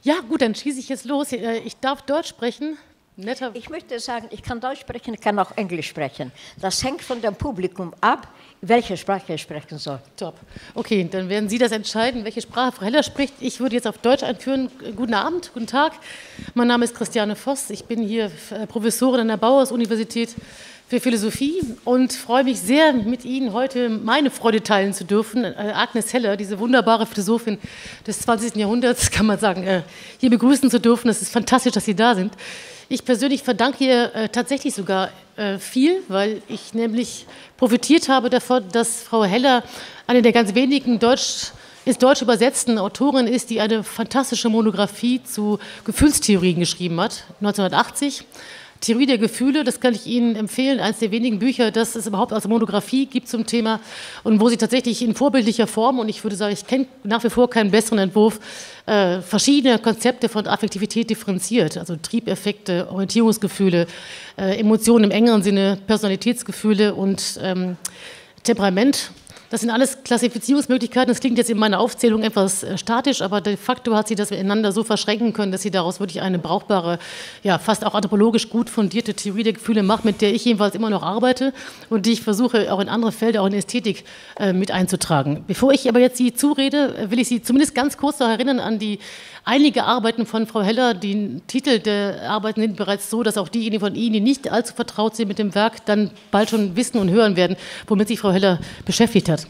Ja, gut, dann schieße ich jetzt los. Ich darf Deutsch sprechen. Netter. Ich möchte sagen, ich kann Deutsch sprechen, ich kann auch Englisch sprechen. Das hängt von dem Publikum ab, welche Sprache ich sprechen soll. Top. Okay, dann werden Sie das entscheiden, welche Sprache Frau Heller spricht. Ich würde jetzt auf Deutsch einführen. Guten Abend, guten Tag. Mein Name ist Christiane Voss. Ich bin hier Professorin an der Bauhaus-Universität für Philosophie und freue mich sehr, mit Ihnen heute meine Freude teilen zu dürfen. Agnes Heller, diese wunderbare Philosophin des 20. Jahrhunderts, kann man sagen, hier begrüßen zu dürfen. Es ist fantastisch, dass Sie da sind. Ich persönlich verdanke ihr tatsächlich sogar viel, weil ich nämlich profitiert habe davon, dass Frau Heller eine der ganz wenigen ins Deutsche übersetzten Autorin ist, die eine fantastische Monographie zu Gefühlstheorien geschrieben hat, 1980. Theorie der Gefühle, das kann ich Ihnen empfehlen, eines der wenigen Bücher, das es überhaupt als Monographie gibt zum Thema und wo sie tatsächlich in vorbildlicher Form, und ich würde sagen, ich kenne nach wie vor keinen besseren Entwurf, verschiedene Konzepte von Affektivität differenziert, also Triebeffekte, Orientierungsgefühle, Emotionen im engeren Sinne, Personalitätsgefühle und Temperament. Das sind alles Klassifizierungsmöglichkeiten. Das klingt jetzt in meiner Aufzählung etwas statisch, aber de facto hat sie das miteinander so verschränken können, dass sie daraus wirklich eine brauchbare, ja, fast auch anthropologisch gut fundierte Theorie der Gefühle macht, mit der ich jedenfalls immer noch arbeite und die ich versuche, auch in andere Felder, auch in Ästhetik mit einzutragen. Bevor ich aber jetzt Sie zurede, will ich Sie zumindest ganz kurz noch erinnern an die einige Arbeiten von Frau Heller. Die Titel der Arbeiten sind bereits so, dass auch diejenigen von Ihnen, die nicht allzu vertraut sind mit dem Werk, dann bald schon wissen und hören werden, womit sich Frau Heller beschäftigt hat.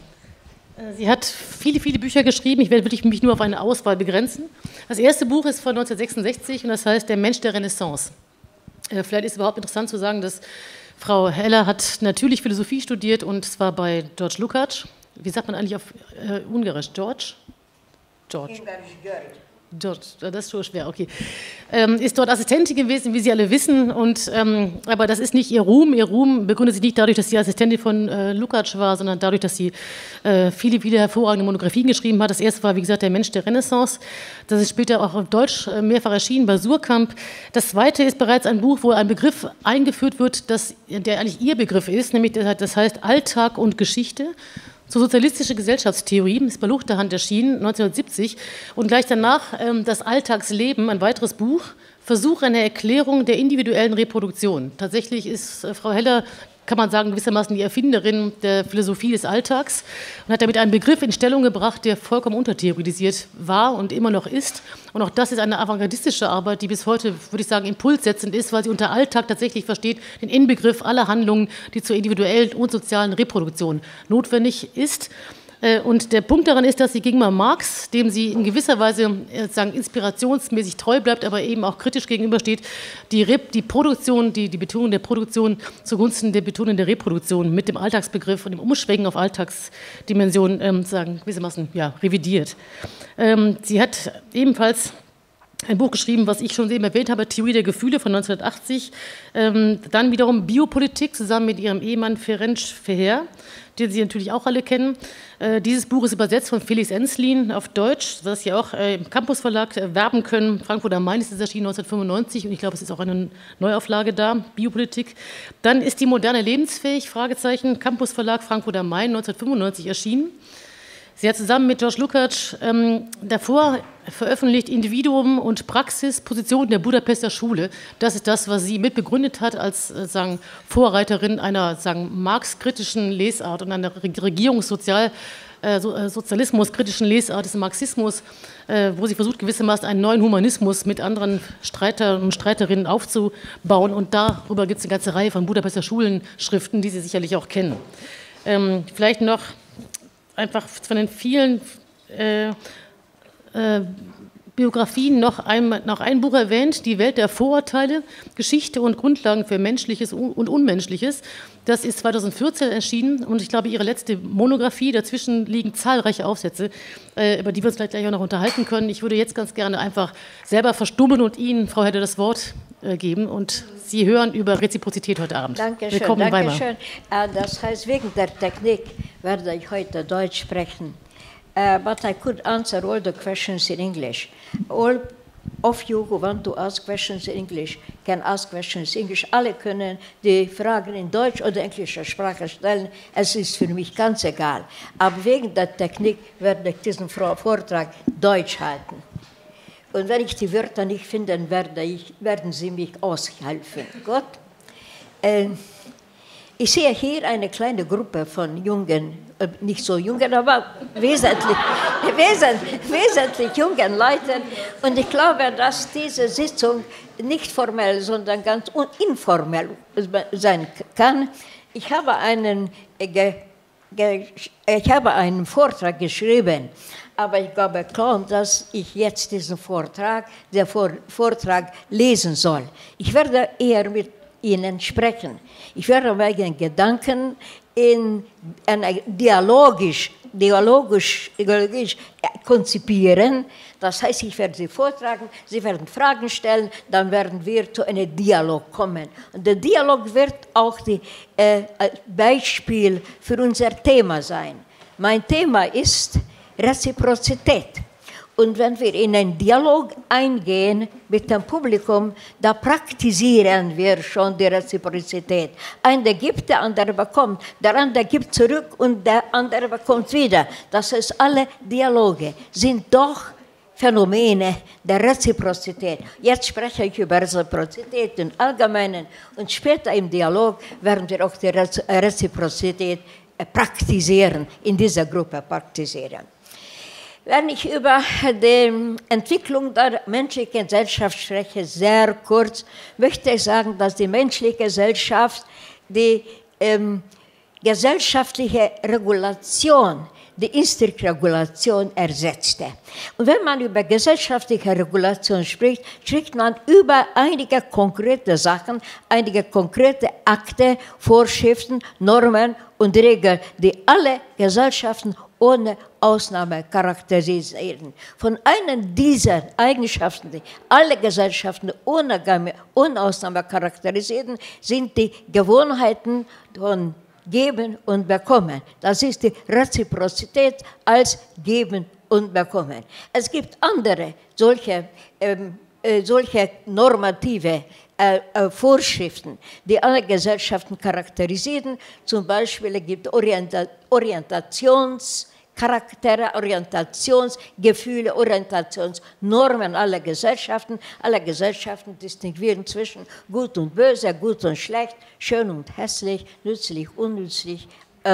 Sie hat viele, viele Bücher geschrieben. Ich werde wirklich mich nur auf eine Auswahl begrenzen. Das erste Buch ist von 1966 und das heißt Der Mensch der Renaissance. Vielleicht ist es überhaupt interessant zu sagen, dass Frau Heller hat natürlich Philosophie studiert und zwar bei George Lukács. Wie sagt man eigentlich auf Ungarisch? George? George. George, das ist schon schwer, okay. Ist dort Assistentin gewesen, wie Sie alle wissen, und, aber das ist nicht ihr Ruhm. Ihr Ruhm begründet sich nicht dadurch, dass sie Assistentin von Lukács war, sondern dadurch, dass sie viele, viele hervorragende Monographien geschrieben hat. Das erste war, wie gesagt, Der Mensch der Renaissance. Das ist später auch auf Deutsch mehrfach erschienen bei Suhrkamp. Das zweite ist bereits ein Buch, wo ein Begriff eingeführt wird, der eigentlich ihr Begriff ist, nämlich das heißt Alltag und Geschichte. Zur sozialistische Gesellschaftstheorie, ist bei Luchterhand erschienen, 1970. Und gleich danach Das Alltagsleben, ein weiteres Buch, Versuch einer Erklärung der individuellen Reproduktion. Tatsächlich ist Frau Heller, kann man sagen, gewissermaßen die Erfinderin der Philosophie des Alltags und hat damit einen Begriff in Stellung gebracht, der vollkommen untertheoretisiert war und immer noch ist. Und auch das ist eine avantgardistische Arbeit, die bis heute, würde ich sagen, impulssetzend ist, weil sie unter Alltag tatsächlich versteht den Inbegriff aller Handlungen, die zur individuellen und sozialen Reproduktion notwendig ist. Und der Punkt daran ist, dass sie gegenüber Marx, dem sie in gewisser Weise sagen, inspirationsmäßig treu bleibt, aber eben auch kritisch gegenübersteht, die Produktion, die Betonung der Produktion zugunsten der Betonung der Reproduktion mit dem Alltagsbegriff und dem Umschwenken auf Alltagsdimensionen sagen, gewissermaßen ja, revidiert. Sie hat ebenfalls ein Buch geschrieben, was ich schon eben erwähnt habe, Theorie der Gefühle von 1980. Dann wiederum Biopolitik zusammen mit ihrem Ehemann Ferenc Feher, den Sie natürlich auch alle kennen. Dieses Buch ist übersetzt von Felix Enslin auf Deutsch, das Sie auch im Campus Verlag werben können. Frankfurt am Main ist es erschienen 1995 und ich glaube, es ist auch eine Neuauflage da, Biopolitik. Dann ist die moderne lebensfähig, Fragezeichen, Campus Verlag Frankfurt am Main 1995 erschienen. Sie hat zusammen mit George Lukács davor veröffentlicht Individuum und Praxis, Position der Budapester Schule. Das ist das, was sie mitbegründet hat als sagen, Vorreiterin einer Marx-kritischen Lesart und einer sozialismus-kritischen Lesart des Marxismus, wo sie versucht, gewissermaßen einen neuen Humanismus mit anderen Streitern und Streiterinnen aufzubauen. Und darüber gibt es eine ganze Reihe von Budapester Schulenschriften, die Sie sicherlich auch kennen. Vielleicht noch einfach von den vielen Biografien noch ein Buch erwähnt, Die Welt der Vorurteile, Geschichte und Grundlagen für Menschliches und Unmenschliches. Das ist 2014 erschienen und ich glaube, ihre letzte Monographie, dazwischen liegen zahlreiche Aufsätze, über die wir uns gleich auch noch unterhalten können. Ich würde jetzt ganz gerne einfach selber verstummen und Ihnen, Frau Heller, das Wort geben und Sie hören über Reziprozität heute Abend. Dankeschön, willkommen in Weimar. Dankeschön. Das heißt, wegen der Technik werde ich heute Deutsch sprechen. But I could answer all the questions in English. All of you who want to ask questions in English can ask questions in English. Alle können die Fragen in Deutsch oder englischer Sprache stellen. Es ist für mich ganz egal. Aber wegen der Technik werde ich diesen Vortrag Deutsch halten. Und wenn ich die Wörter nicht finden werde, werden Sie mich aushelfen. Gut? Ich sehe hier eine kleine Gruppe von jungen, nicht so jungen, aber wesentlich jungen Leuten. Und ich glaube, dass diese Sitzung nicht formell, sondern ganz informell sein kann. Ich habe einen Vortrag geschrieben, aber ich glaube kaum, dass ich jetzt diesen Vortrag lesen soll. Ich werde eher mit Ihnen sprechen. Ich werde meine Gedanken in einer dialogisch konzipieren. Das heißt, ich werde sie vortragen, Sie werden Fragen stellen, dann werden wir zu einem Dialog kommen. Und der Dialog wird auch ein Beispiel für unser Thema sein. Mein Thema ist Reziprozität. Und wenn wir in einen Dialog eingehen mit dem Publikum, da praktizieren wir schon die Reziprozität. Einer gibt, der andere bekommt, der andere gibt zurück und der andere bekommt wieder. Das heißt, alle Dialoge sind doch Phänomene der Reziprozität. Jetzt spreche ich über Reziprozität im Allgemeinen und später im Dialog werden wir auch die Reziprozität praktizieren, in dieser Gruppe praktizieren. Wenn ich über die Entwicklung der menschlichen Gesellschaft spreche, sehr kurz, möchte ich sagen, dass die menschliche Gesellschaft die gesellschaftliche Regulation, die Instinktregulation ersetzte. Und wenn man über gesellschaftliche Regulation spricht, spricht man über einige konkrete Sachen, einige konkrete Akte, Vorschriften, Normen und Regeln, die alle Gesellschaften ohne Ausnahme charakterisieren. Von einer dieser Eigenschaften, die alle Gesellschaften ohne Ausnahme charakterisieren, sind die Gewohnheiten von Geben und Bekommen. Das ist die Reziprozität als Geben und Bekommen. Es gibt andere solche normative Vorschriften, die alle Gesellschaften charakterisieren. Zum Beispiel gibt es Orientationscharaktere, Orientationsgefühle, Orientationsnormen aller Gesellschaften. Alle Gesellschaften distinguieren zwischen gut und böse, gut und schlecht, schön und hässlich, nützlich, unnützlich.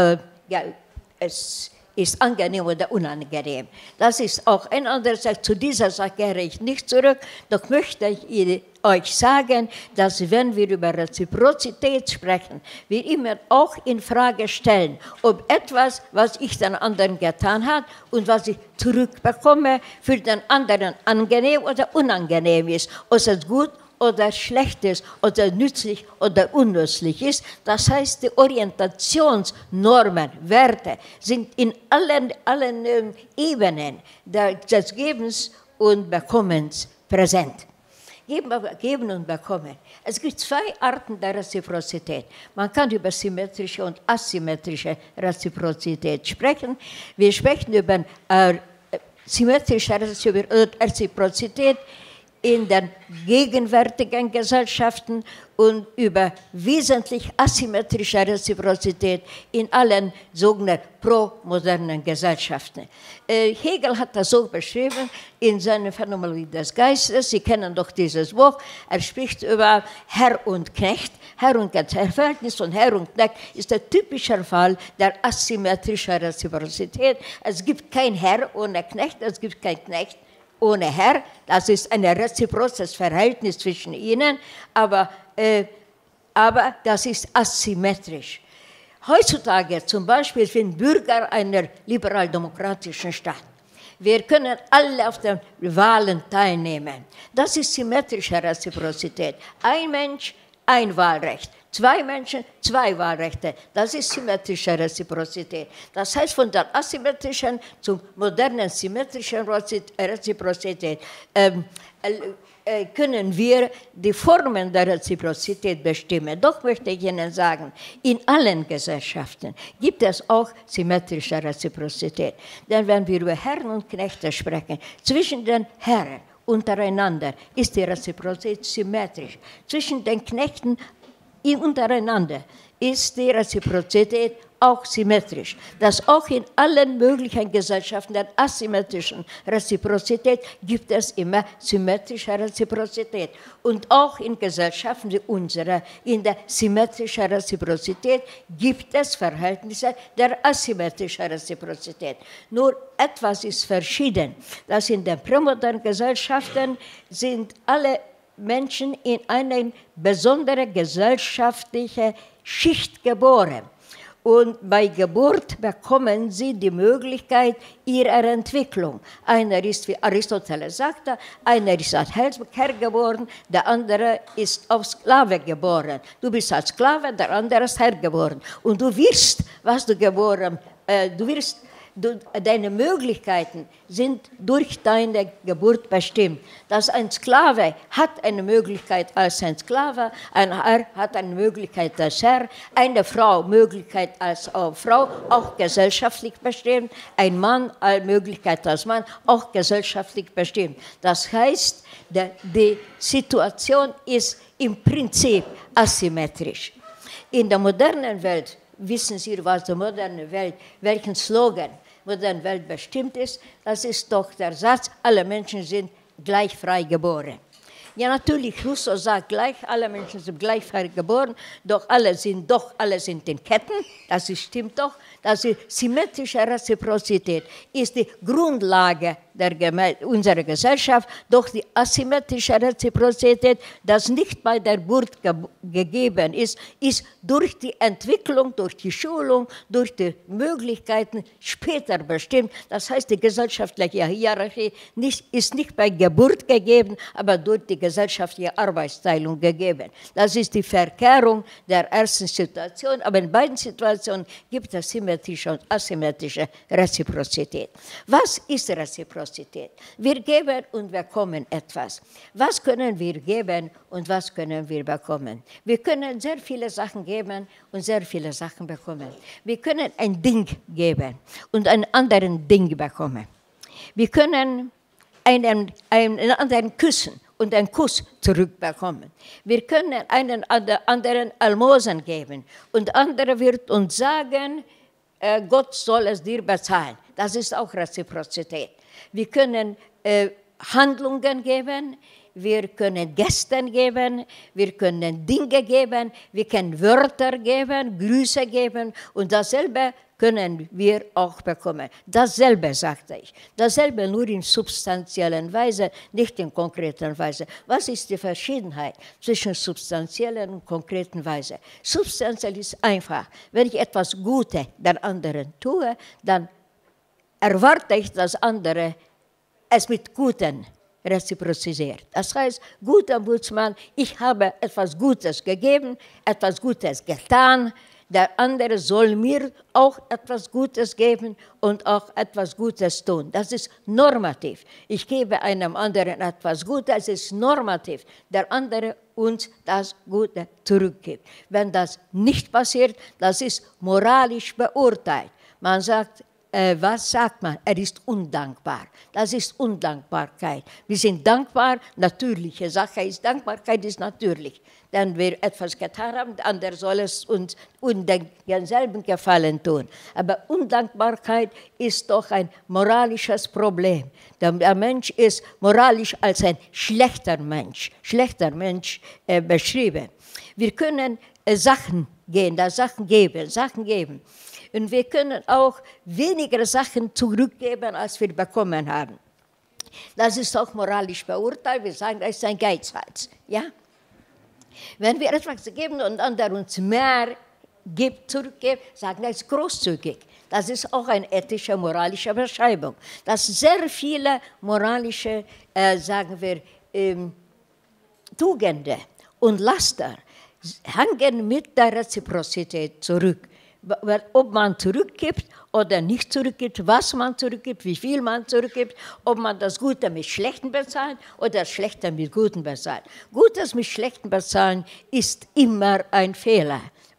Es ist angenehm oder unangenehm. Das ist auch ein anderes. Zu dieser Sache kehre ich nicht zurück. Doch möchte ich euch sagen, dass wenn wir über Reziprozität sprechen, wir immer auch in Frage stellen, ob etwas, was ich den anderen getan habe und was ich zurückbekomme, für den anderen angenehm oder unangenehm ist, ob es gut oder schlecht ist oder nützlich oder unnützlich ist. Das heißt, die Orientationsnormen, Werte sind in allen Ebenen des Gebens und Bekommens präsent. Geben und bekommen. Es gibt zwei Arten der Reziprozität. Man kann über symmetrische und asymmetrische Reziprozität sprechen. Wir sprechen über symmetrische Reziprozität in den gegenwärtigen Gesellschaften und über wesentlich asymmetrische Reziprozität in allen sogenannten promodernen Gesellschaften. Hegel hat das so beschrieben in seiner Phänomenologie des Geistes. Sie kennen doch dieses Buch. Er spricht über Herr und Knecht. Herr und Knecht, Verhältnis von Herr und Knecht ist der typische Fall der asymmetrischen Reziprozität. Es gibt kein Herr ohne Knecht, es gibt kein Knecht ohne Herr. Das ist ein reziprokes Verhältnis zwischen ihnen, aber das ist asymmetrisch. Heutzutage zum Beispiel sind Bürger einer liberal-demokratischen Staat. Wir können alle auf den Wahlen teilnehmen. Das ist symmetrische Reziprozität. Ein Mensch, ein Wahlrecht. Zwei Menschen, zwei Wahlrechte. Das ist symmetrische Reziprozität. Das heißt, von der asymmetrischen zum modernen symmetrischen Reziprozität können wir die Formen der Reziprozität bestimmen. Doch möchte ich Ihnen sagen, in allen Gesellschaften gibt es auch symmetrische Reziprozität. Denn wenn wir über Herren und Knechte sprechen, zwischen den Herren untereinander ist die Reziprozität symmetrisch. Zwischen den Knechten untereinander ist die Reziprozität auch symmetrisch. Dass auch in allen möglichen Gesellschaften der asymmetrischen Reziprozität gibt es immer symmetrische Reziprozität. Und auch in Gesellschaften wie unsere, in der symmetrischen Reziprozität gibt es Verhältnisse der asymmetrischen Reziprozität. Nur etwas ist verschieden, dass in den prämodernen Gesellschaften sind alle Menschen in eine besondere gesellschaftliche Schicht geboren. Und bei Geburt bekommen sie die Möglichkeit ihrer Entwicklung. Einer ist, wie Aristoteles sagte, einer ist als Herr geboren, der andere ist als Sklave geboren. Du bist als Sklave, der andere ist Herr geboren. Und du wirst, was du geboren, deine Möglichkeiten sind durch deine Geburt bestimmt. Dass ein Sklave hat eine Möglichkeit als ein Sklave, ein Herr hat eine Möglichkeit als Herr, eine Frau Möglichkeit als Frau, auch gesellschaftlich bestimmt, ein Mann eine Möglichkeit als Mann, auch gesellschaftlich bestimmt. Das heißt, die Situation ist im Prinzip asymmetrisch. In der modernen Welt, wissen Sie, was die moderne Welt, welchen Slogan moderne Welt bestimmt ist, das ist doch der Satz, alle Menschen sind gleich frei geboren. Ja, natürlich, Rousseau sagt gleich, alle Menschen sind gleich frei geboren, doch alle sind in Ketten, das stimmt doch. Das ist symmetrische Reziprozität ist die Grundlage unserer Gesellschaft, doch die asymmetrische Reziprozität, das nicht bei der Geburt gegeben ist, ist durch die Entwicklung, durch die Schulung, durch die Möglichkeiten später bestimmt. Das heißt, die gesellschaftliche Hierarchie ist nicht bei Geburt gegeben, aber durch die gesellschaftliche Arbeitsteilung gegeben. Das ist die Verkehrung der ersten Situation, aber in beiden Situationen gibt es symmetrische und asymmetrische Reziprozität. Was ist Reziprozität? Wir geben und bekommen etwas. Was können wir geben und was können wir bekommen? Wir können sehr viele Sachen geben und sehr viele Sachen bekommen. Wir können ein Ding geben und ein anderes Ding bekommen. Wir können einen anderen küssen und einen Kuss zurückbekommen. Wir können einen anderen Almosen geben und andere wird uns sagen, Gott soll es dir bezahlen. Das ist auch Reziprozität. Wir können Handlungen geben, wir können Gesten geben, wir können Dinge geben, wir können Wörter geben, Grüße geben und dasselbe können wir auch bekommen. Dasselbe, sagte ich. Dasselbe nur in substanziellen Weise, nicht in konkreten Weise. Was ist die Verschiedenheit zwischen substanziellen und konkreten Weise? Substanziell ist einfach. Wenn ich etwas Gutes der anderen tue, dann erwarte ich, dass andere es mit Guten reziprozisiert. Das heißt, guter Ombudsmann, ich habe etwas Gutes gegeben, etwas Gutes getan, der andere soll mir auch etwas Gutes geben und auch etwas Gutes tun. Das ist normativ. Ich gebe einem anderen etwas Gutes, es ist normativ. Der andere uns das Gute zurückgibt. Wenn das nicht passiert, das ist moralisch beurteilt. Man sagt, was sagt man? Er ist undankbar. Das ist Undankbarkeit. Wir sind dankbar, natürliche Sache ist, Dankbarkeit ist natürlich. Denn wir etwas getan haben, der andere soll es uns denselben Gefallen tun. Aber Undankbarkeit ist doch ein moralisches Problem. Der Mensch ist moralisch als ein schlechter Mensch beschrieben. Wir können Sachen geben. Und wir können auch weniger Sachen zurückgeben, als wir bekommen haben. Das ist auch moralisch beurteilt. Wir sagen, das ist ein Geizhals. Ja? Wenn wir etwas geben und andere uns mehr zurückgeben, sagen, das ist großzügig. Das ist auch eine ethische, moralische Beschreibung. Dass sehr viele moralische, Tugenden und Laster hängen mit der Reziprozität zurück. Ob man zurückgibt oder nicht zurückgibt, was man zurückgibt, wie viel man zurückgibt, ob man das Gute mit Schlechten bezahlt oder das Schlechte mit Guten bezahlt. Gutes mit Schlechten bezahlen ist immer ein Fehler.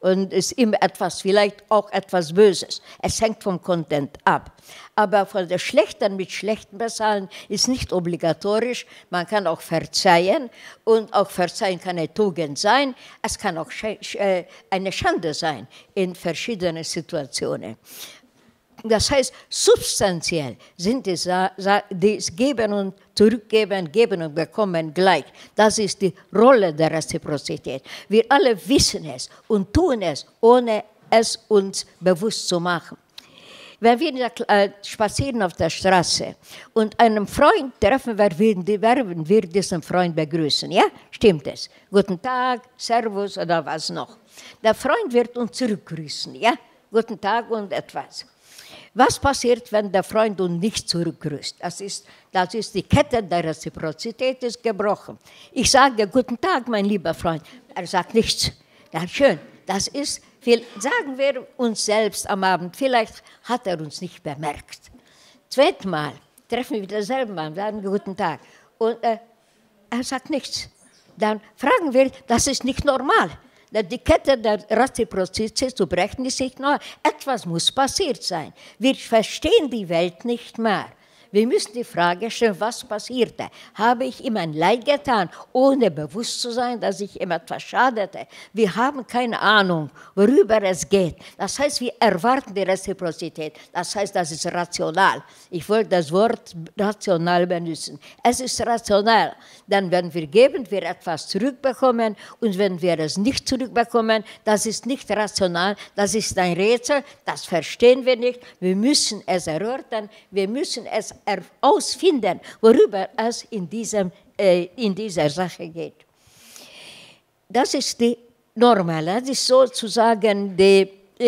und ist immer etwas, vielleicht auch etwas Böses. Es hängt vom Content ab. Aber von der Schlechten mit Schlechten bezahlen ist nicht obligatorisch. Man kann auch verzeihen und auch Verzeihen kann eine Tugend sein. Es kann auch eine Schande sein in verschiedenen Situationen. Das heißt, substanziell sind die Geben und Zurückgeben, Geben und Bekommen gleich. Das ist die Rolle der Reziprozität. Wir alle wissen es und tun es, ohne es uns bewusst zu machen. Wenn wir spazieren auf der Straße und einen Freund treffen, werden wir diesen Freund begrüßen. Ja, stimmt es? Guten Tag, Servus oder was noch. Der Freund wird uns zurückgrüßen. Ja, guten Tag und etwas. Was passiert, wenn der Freund uns nicht zurückgrüßt? Das ist die Kette der Reziprozität ist gebrochen. Ich sage, guten Tag, mein lieber Freund. Er sagt nichts. Ja, schön. Das ist, sagen wir uns selbst am Abend, vielleicht hat er uns nicht bemerkt. Zweites Mal treffen wir denselben Mann, sagen guten Tag. Und er sagt nichts. Dann fragen wir, das ist nicht normal. Die Kette der Reziprozität zu brechen ist nicht normal. Etwas muss passiert sein. Wir verstehen die Welt nicht mehr. Wir müssen die Frage stellen, was passierte? Habe ich ihm ein Leid getan, ohne bewusst zu sein, dass ich ihm etwas schadete? Wir haben keine Ahnung, worüber es geht. Das heißt, wir erwarten die Reziprozität. Das heißt, das ist rational. Ich wollte das Wort rational benutzen. Es ist rational. Denn wenn wir geben, wir etwas zurückbekommen. Und wenn wir es nicht zurückbekommen, das ist nicht rational. Das ist ein Rätsel. Das verstehen wir nicht. Wir müssen es erörtern. Wir müssen es ausfinden, worüber es in dieser Sache geht. Das ist die normale, das ist sozusagen die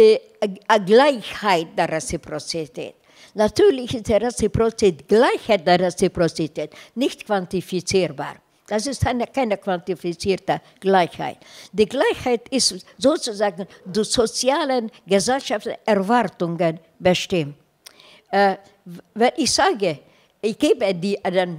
Gleichheit der Reziprozität. Natürlich ist die Reziprozität, Gleichheit der Reziprozität nicht quantifizierbar. Das ist keine quantifizierte Gleichheit. Die Gleichheit ist sozusagen durch sozialen, gesellschaftlichen Erwartungen bestimmt. Wenn ich sage, ich gebe dir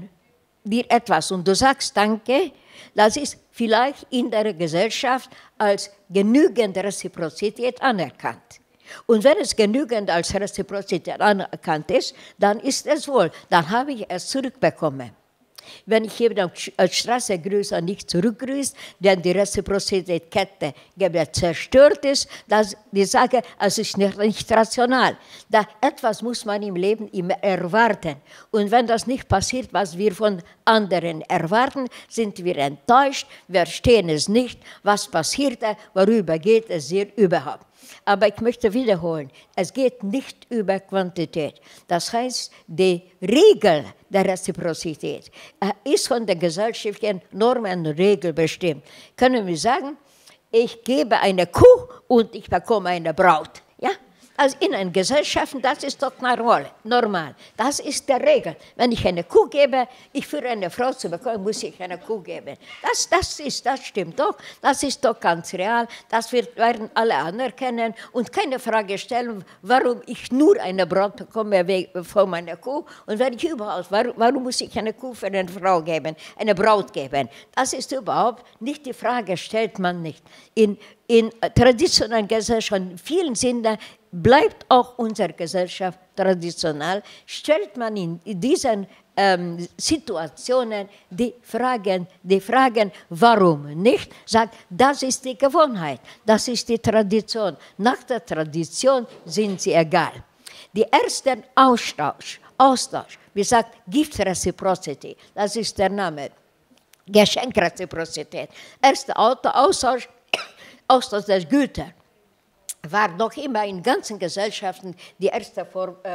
etwas und du sagst Danke, das ist vielleicht in der Gesellschaft als genügend Reziprozität anerkannt. Und wenn es genügend als Reziprozität anerkannt ist, dann ist es wohl, dann habe ich es zurückbekommen. Wenn ich jemanden auf der Straße grüße und nicht zurückgrüße, denn die Reziprozitätskette zerstört ist, ich sage, es ist nicht rational. Etwas muss man im Leben immer erwarten. Und wenn das nicht passiert, was wir von anderen erwarten, sind wir enttäuscht, wir verstehen es nicht, was passierte, worüber geht es hier überhaupt. Aber ich möchte wiederholen, es geht nicht über Quantität. Das heißt, die Regel der Reziprozität ist von der gesellschaftlichen Normen und Regeln bestimmt. Können wir sagen, ich gebe eine Kuh und ich bekomme eine Braut. Ja? Also in einer Gesellschaft, das ist doch normal. Das ist die Regel. Wenn ich eine Kuh gebe, ich für eine Frau zu bekommen, muss ich eine Kuh geben. Das stimmt doch. Das ist doch ganz real. Das werden alle anerkennen und keine Frage stellen, warum ich nur eine Braut bekomme von meiner Kuh und wenn ich überhaupt, warum muss ich eine Kuh für eine Frau geben, eine Braut geben. Das ist überhaupt nicht die Frage, stellt man nicht. In traditionellen Gesellschaften, in vielen Sinnen, bleibt auch unsere Gesellschaft traditionell, stellt man in diesen Situationen die Fragen, warum nicht, sagt, das ist die Gewohnheit, das ist die Tradition. Nach der Tradition sind sie egal. Die ersten Austausch, wie gesagt, Gift Reciprocity, das ist der Name, Geschenkreziprozität. Erster Austausch der Güter war noch immer in ganzen Gesellschaften die erste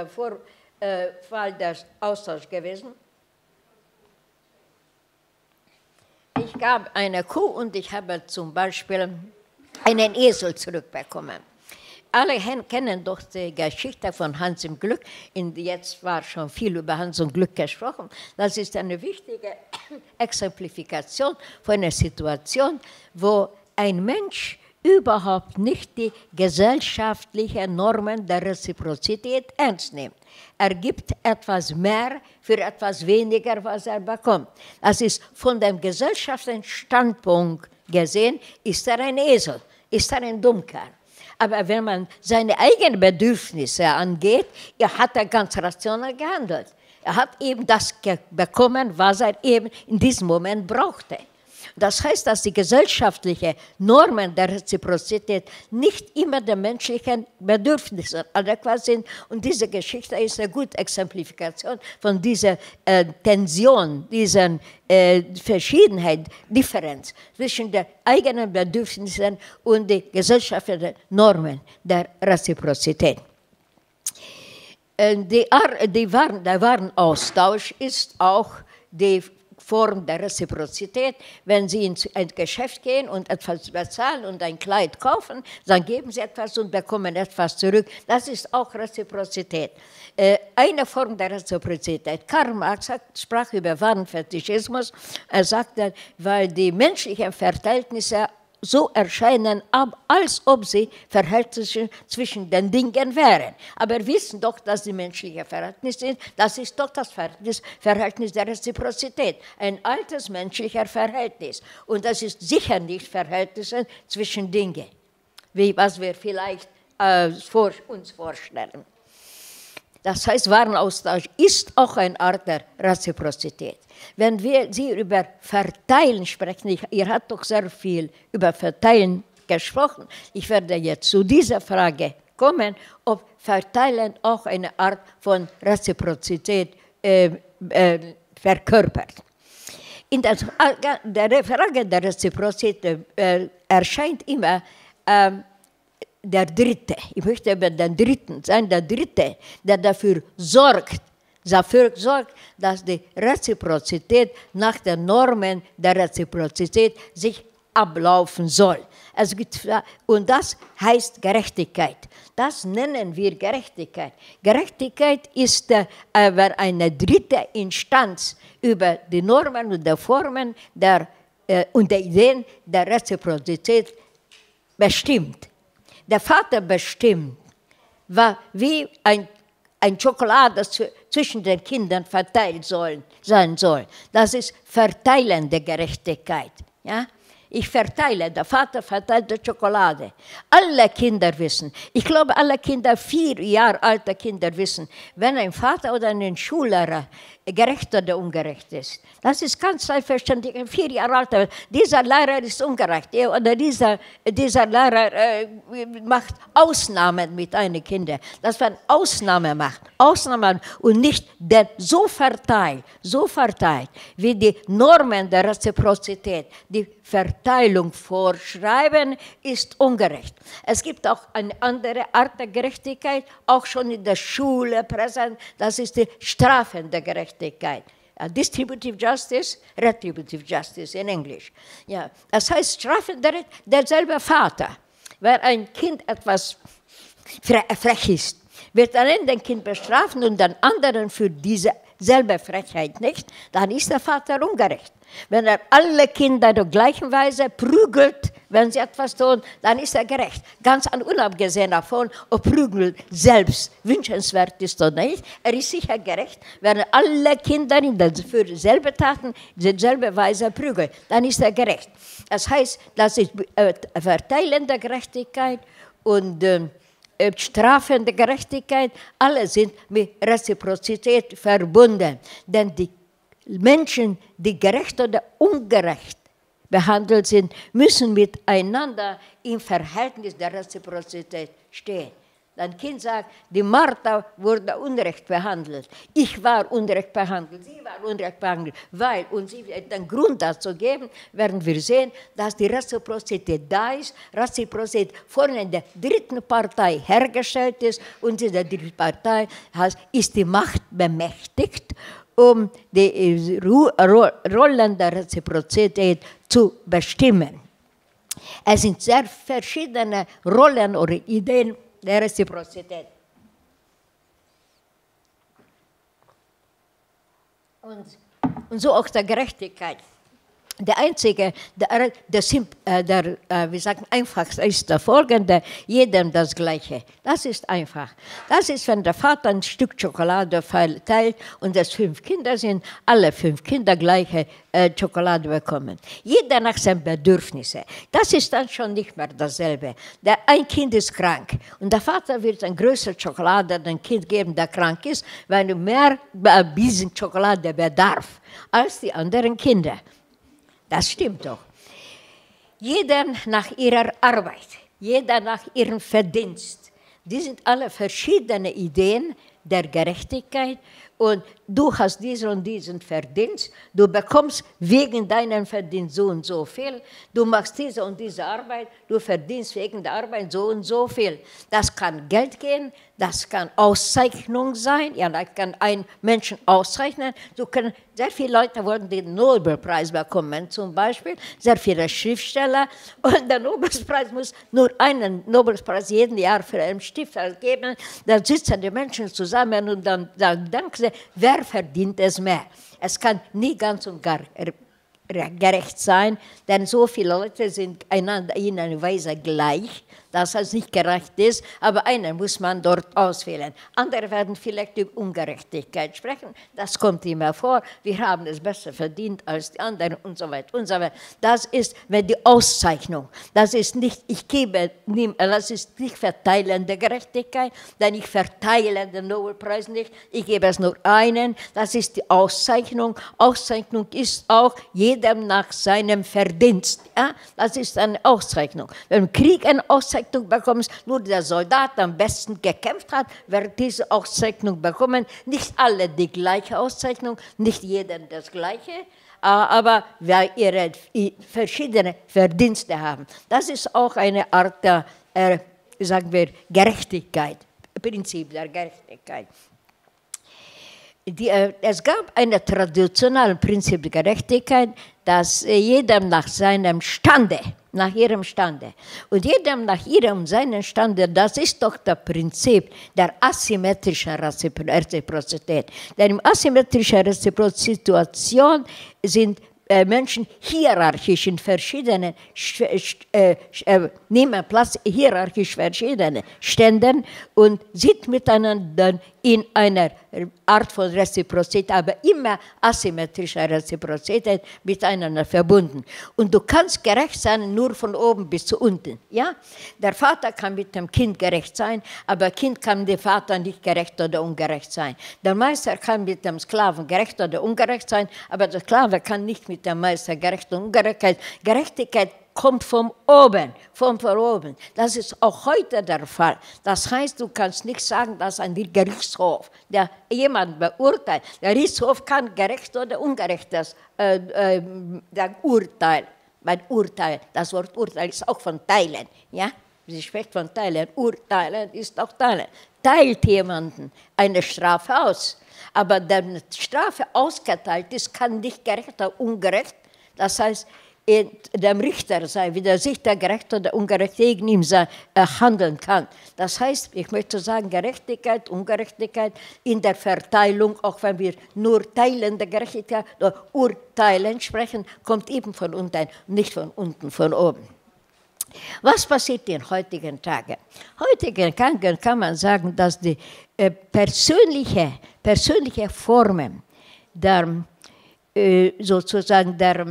Fall des Austauschs gewesen. Ich gab eine Kuh und ich habe zum Beispiel einen Esel zurückbekommen. Alle kennen doch die Geschichte von Hans im Glück. Jetzt war schon viel über Hans im Glück gesprochen. Das ist eine wichtige Exemplifikation von einer Situation, wo ein Mensch überhaupt nicht die gesellschaftlichen Normen der Reziprozität ernst nimmt. Er gibt etwas mehr für etwas weniger, was er bekommt. Das ist von dem gesellschaftlichen Standpunkt gesehen, ist er ein Esel. ist er ein Dummkerl. Aber wenn man seine eigenen Bedürfnisse angeht, hat er ganz rational gehandelt. Er hat eben das bekommen, was er eben in diesem Moment brauchte. Das heißt, dass die gesellschaftlichen Normen der Reziprozität nicht immer den menschlichen Bedürfnissen adäquat sind. Und diese Geschichte ist eine gute Exemplifikation von dieser Tension, dieser Verschiedenheit, Differenz zwischen den eigenen Bedürfnissen und den gesellschaftlichen Normen der Reziprozität. Der Warenaustausch ist auch die Form der Reziprozität. Wenn Sie in ein Geschäft gehen und etwas bezahlen und ein Kleid kaufen, dann geben Sie etwas und bekommen etwas zurück. Das ist auch Reziprozität. Eine Form der Reziprozität. Karl Marx sprach über Warenfetischismus. Er sagte, weil die menschlichen Verhältnisse so erscheinen, als ob sie Verhältnisse zwischen den Dingen wären. Aber wir wissen doch, dass die menschlichen Verhältnisse sind. Das ist doch das Verhältnis der Reziprozität. Ein altes menschliches Verhältnis. Und das ist sicher nicht Verhältnisse zwischen Dingen, wie was wir vielleicht uns vorstellen. Das heißt, Warenaustausch ist auch eine Art der Reziprozität. Wenn Sie über Verteilen sprechen, ihr habt doch sehr viel über Verteilen gesprochen, ich werde jetzt zu dieser Frage kommen, ob Verteilen auch eine Art von Reziprozität verkörpert. In der Frage der Reziprozität erscheint immer der Dritte. Ich möchte über den Dritten sein, der Dritte, der dafür sorgt, dass die Reziprozität nach den Normen der Reziprozität sich ablaufen soll. Und das heißt Gerechtigkeit. Das nennen wir Gerechtigkeit. Gerechtigkeit ist, wenn eine dritte Instanz über die Normen und die Formen und die Ideen der Reziprozität bestimmt. Der Vater bestimmt, wie ein Schokolade zwischen den Kindern verteilt sein soll. Das ist verteilende Gerechtigkeit. Ja? Ich verteile, der Vater verteilt die Schokolade. Alle Kinder wissen, ich glaube, alle Kinder, 4 Jahre alte Kinder wissen, wenn ein Vater oder ein Schullehrer gerecht oder ungerecht ist. Das ist ganz selbstverständlich. Ein 4 Jahre alter, dieser Lehrer ist ungerecht. Oder dieser Lehrer macht Ausnahmen mit einem Kind. Dass man Ausnahmen macht. Ausnahmen und nicht so verteilt, wie die Normen der Reziprozität, die Verteilung vorschreiben, ist ungerecht. Es gibt auch eine andere Art der Gerechtigkeit, auch schon in der Schule präsent, das ist die strafende Gerechtigkeit. Distributive Justice, Retributive Justice in Englisch. Ja, das heißt, strafende, derselbe Vater, wenn ein Kind etwas frech ist, wird einen den Kind bestrafen und den anderen für diese selbe Frechheit nicht, dann ist der Vater ungerecht. Wenn er alle Kinder in gleicher Weise prügelt, wenn sie etwas tun, dann ist er gerecht. Ganz unabgesehen davon, ob Prügel selbst wünschenswert ist oder nicht. Er ist sicher gerecht, wenn er alle Kinder für dieselbe Taten, dieselbe Weise prügelt, dann ist er gerecht. Das heißt, das ist verteilende Gerechtigkeit und strafende Gerechtigkeit, alle sind mit Reziprozität verbunden. Denn die Menschen, die gerecht oder ungerecht behandelt sind, müssen miteinander im Verhältnis der Reziprozität stehen. Ein Kind sagt, die Martha wurde unrecht behandelt. Ich war unrecht behandelt, sie war unrecht behandelt, weil, und sie wird den Grund dazu geben, werden wir sehen, dass die Reziprozität da ist, Reziprozität von der dritten Partei hergestellt ist und diese dritte Partei ist die Macht bemächtigt, um die Rollen der Reziprozität zu bestimmen. Es sind sehr verschiedene Rollen oder Ideen der Reziprozität. Und so auch der Gerechtigkeit. Der einzige, wir sagen, einfachste ist der folgende, jedem das Gleiche. Das ist einfach. Das ist, wenn der Vater ein Stück Schokolade verteilt und es 5 Kinder sind, alle 5 Kinder gleiche Schokolade bekommen. Jeder nach seinen Bedürfnissen. Das ist dann schon nicht mehr dasselbe. Ein Kind ist krank und der Vater wird eine größere Schokolade dem Kind geben, der krank ist, weil er mehr bisschen Schokolade bedarf als die anderen Kinder. Das stimmt doch. Jeder nach ihrer Arbeit, jeder nach ihrem Verdienst. Die sind alle verschiedene Ideen der Gerechtigkeit und du hast diesen und diesen Verdienst, du bekommst wegen deinem Verdienst so und so viel, du machst diese und diese Arbeit, du verdienst wegen der Arbeit so und so viel. Das kann Geld gehen, das kann Auszeichnung sein, ja, da kann ein Menschen auszeichnen. Sehr viele Leute wollen den Nobelpreis bekommen, zum Beispiel, sehr viele Schriftsteller. Und der Nobelpreis muss nur einen Nobelpreis jeden Jahr für einen Stifter geben. Da sitzen die Menschen zusammen und dann denken sie, wer verdient es mehr? Es kann nie ganz und gar gerecht sein, denn so viele Leute sind einander in einer Weise gleich, dass es nicht gerecht ist, aber einen muss man dort auswählen. Andere werden vielleicht über Ungerechtigkeit sprechen, das kommt immer vor, wir haben es besser verdient als die anderen und so weiter und so weiter. Das ist die Auszeichnung, das ist nicht, das ist nicht verteilende Gerechtigkeit, denn ich verteile den Nobelpreis nicht, ich gebe es nur einen, das ist die Auszeichnung. Auszeichnung ist auch jedem nach seinem Verdienst, ja? Das ist eine Auszeichnung. Wenn im Krieg eine Auszeichnung bekommst, nur der Soldat am besten gekämpft hat, wird diese Auszeichnung bekommen. Nicht alle die gleiche Auszeichnung, nicht jeder das Gleiche, aber weil ihre verschiedene Verdienste haben. Das ist auch eine Art der, sagen wir, Gerechtigkeit, Prinzip der Gerechtigkeit. Es gab ein traditionelles Prinzip der Gerechtigkeit, dass jedem nach seinem Stande, nach ihrem Stande und jedem nach ihrem seinen Stande, das ist doch das Prinzip der asymmetrischen Reziprozität. Denn in asymmetrischer Reziprozität sind Menschen hierarchisch in verschiedenen, nehmen Platz hierarchisch verschiedenen Ständen und sind miteinander in einer Art von Reziprozität, aber immer asymmetrischer Reziprozität miteinander verbunden. Und du kannst gerecht sein nur von oben bis zu unten. Ja? Der Vater kann mit dem Kind gerecht sein, aber das Kind kann dem Vater nicht gerecht oder ungerecht sein. Der Meister kann mit dem Sklaven gerecht oder ungerecht sein, aber der Sklave kann nicht mit dem Meister gerecht oder ungerecht sein. Gerechtigkeit kommt von oben, von oben. Das ist auch heute der Fall. Das heißt, du kannst nicht sagen, dass ein Gerichtshof, der jemanden beurteilt, der Gerichtshof kann gerecht oder ungerechtes Urteil. Mein Urteil, das Wort Urteil ist auch von Teilen. Ja? Sie spricht von Teilen. Urteilen ist auch Teilen. Teilt jemanden eine Strafe aus. Aber wenn eine Strafe ausgeteilt ist, kann nicht gerecht oder ungerecht. Das heißt, dem Richter sei, wie der sich der gerecht oder ungerecht gegen ihn handeln kann. Das heißt, ich möchte sagen, Gerechtigkeit, Ungerechtigkeit in der Verteilung, auch wenn wir nur teilende Gerechtigkeit oder Urteilen sprechen, kommt eben von unten, nicht von unten, von oben. Was passiert in heutigen Tagen? Heutigen Tagen kann man sagen, dass die persönliche Formen der sozusagen der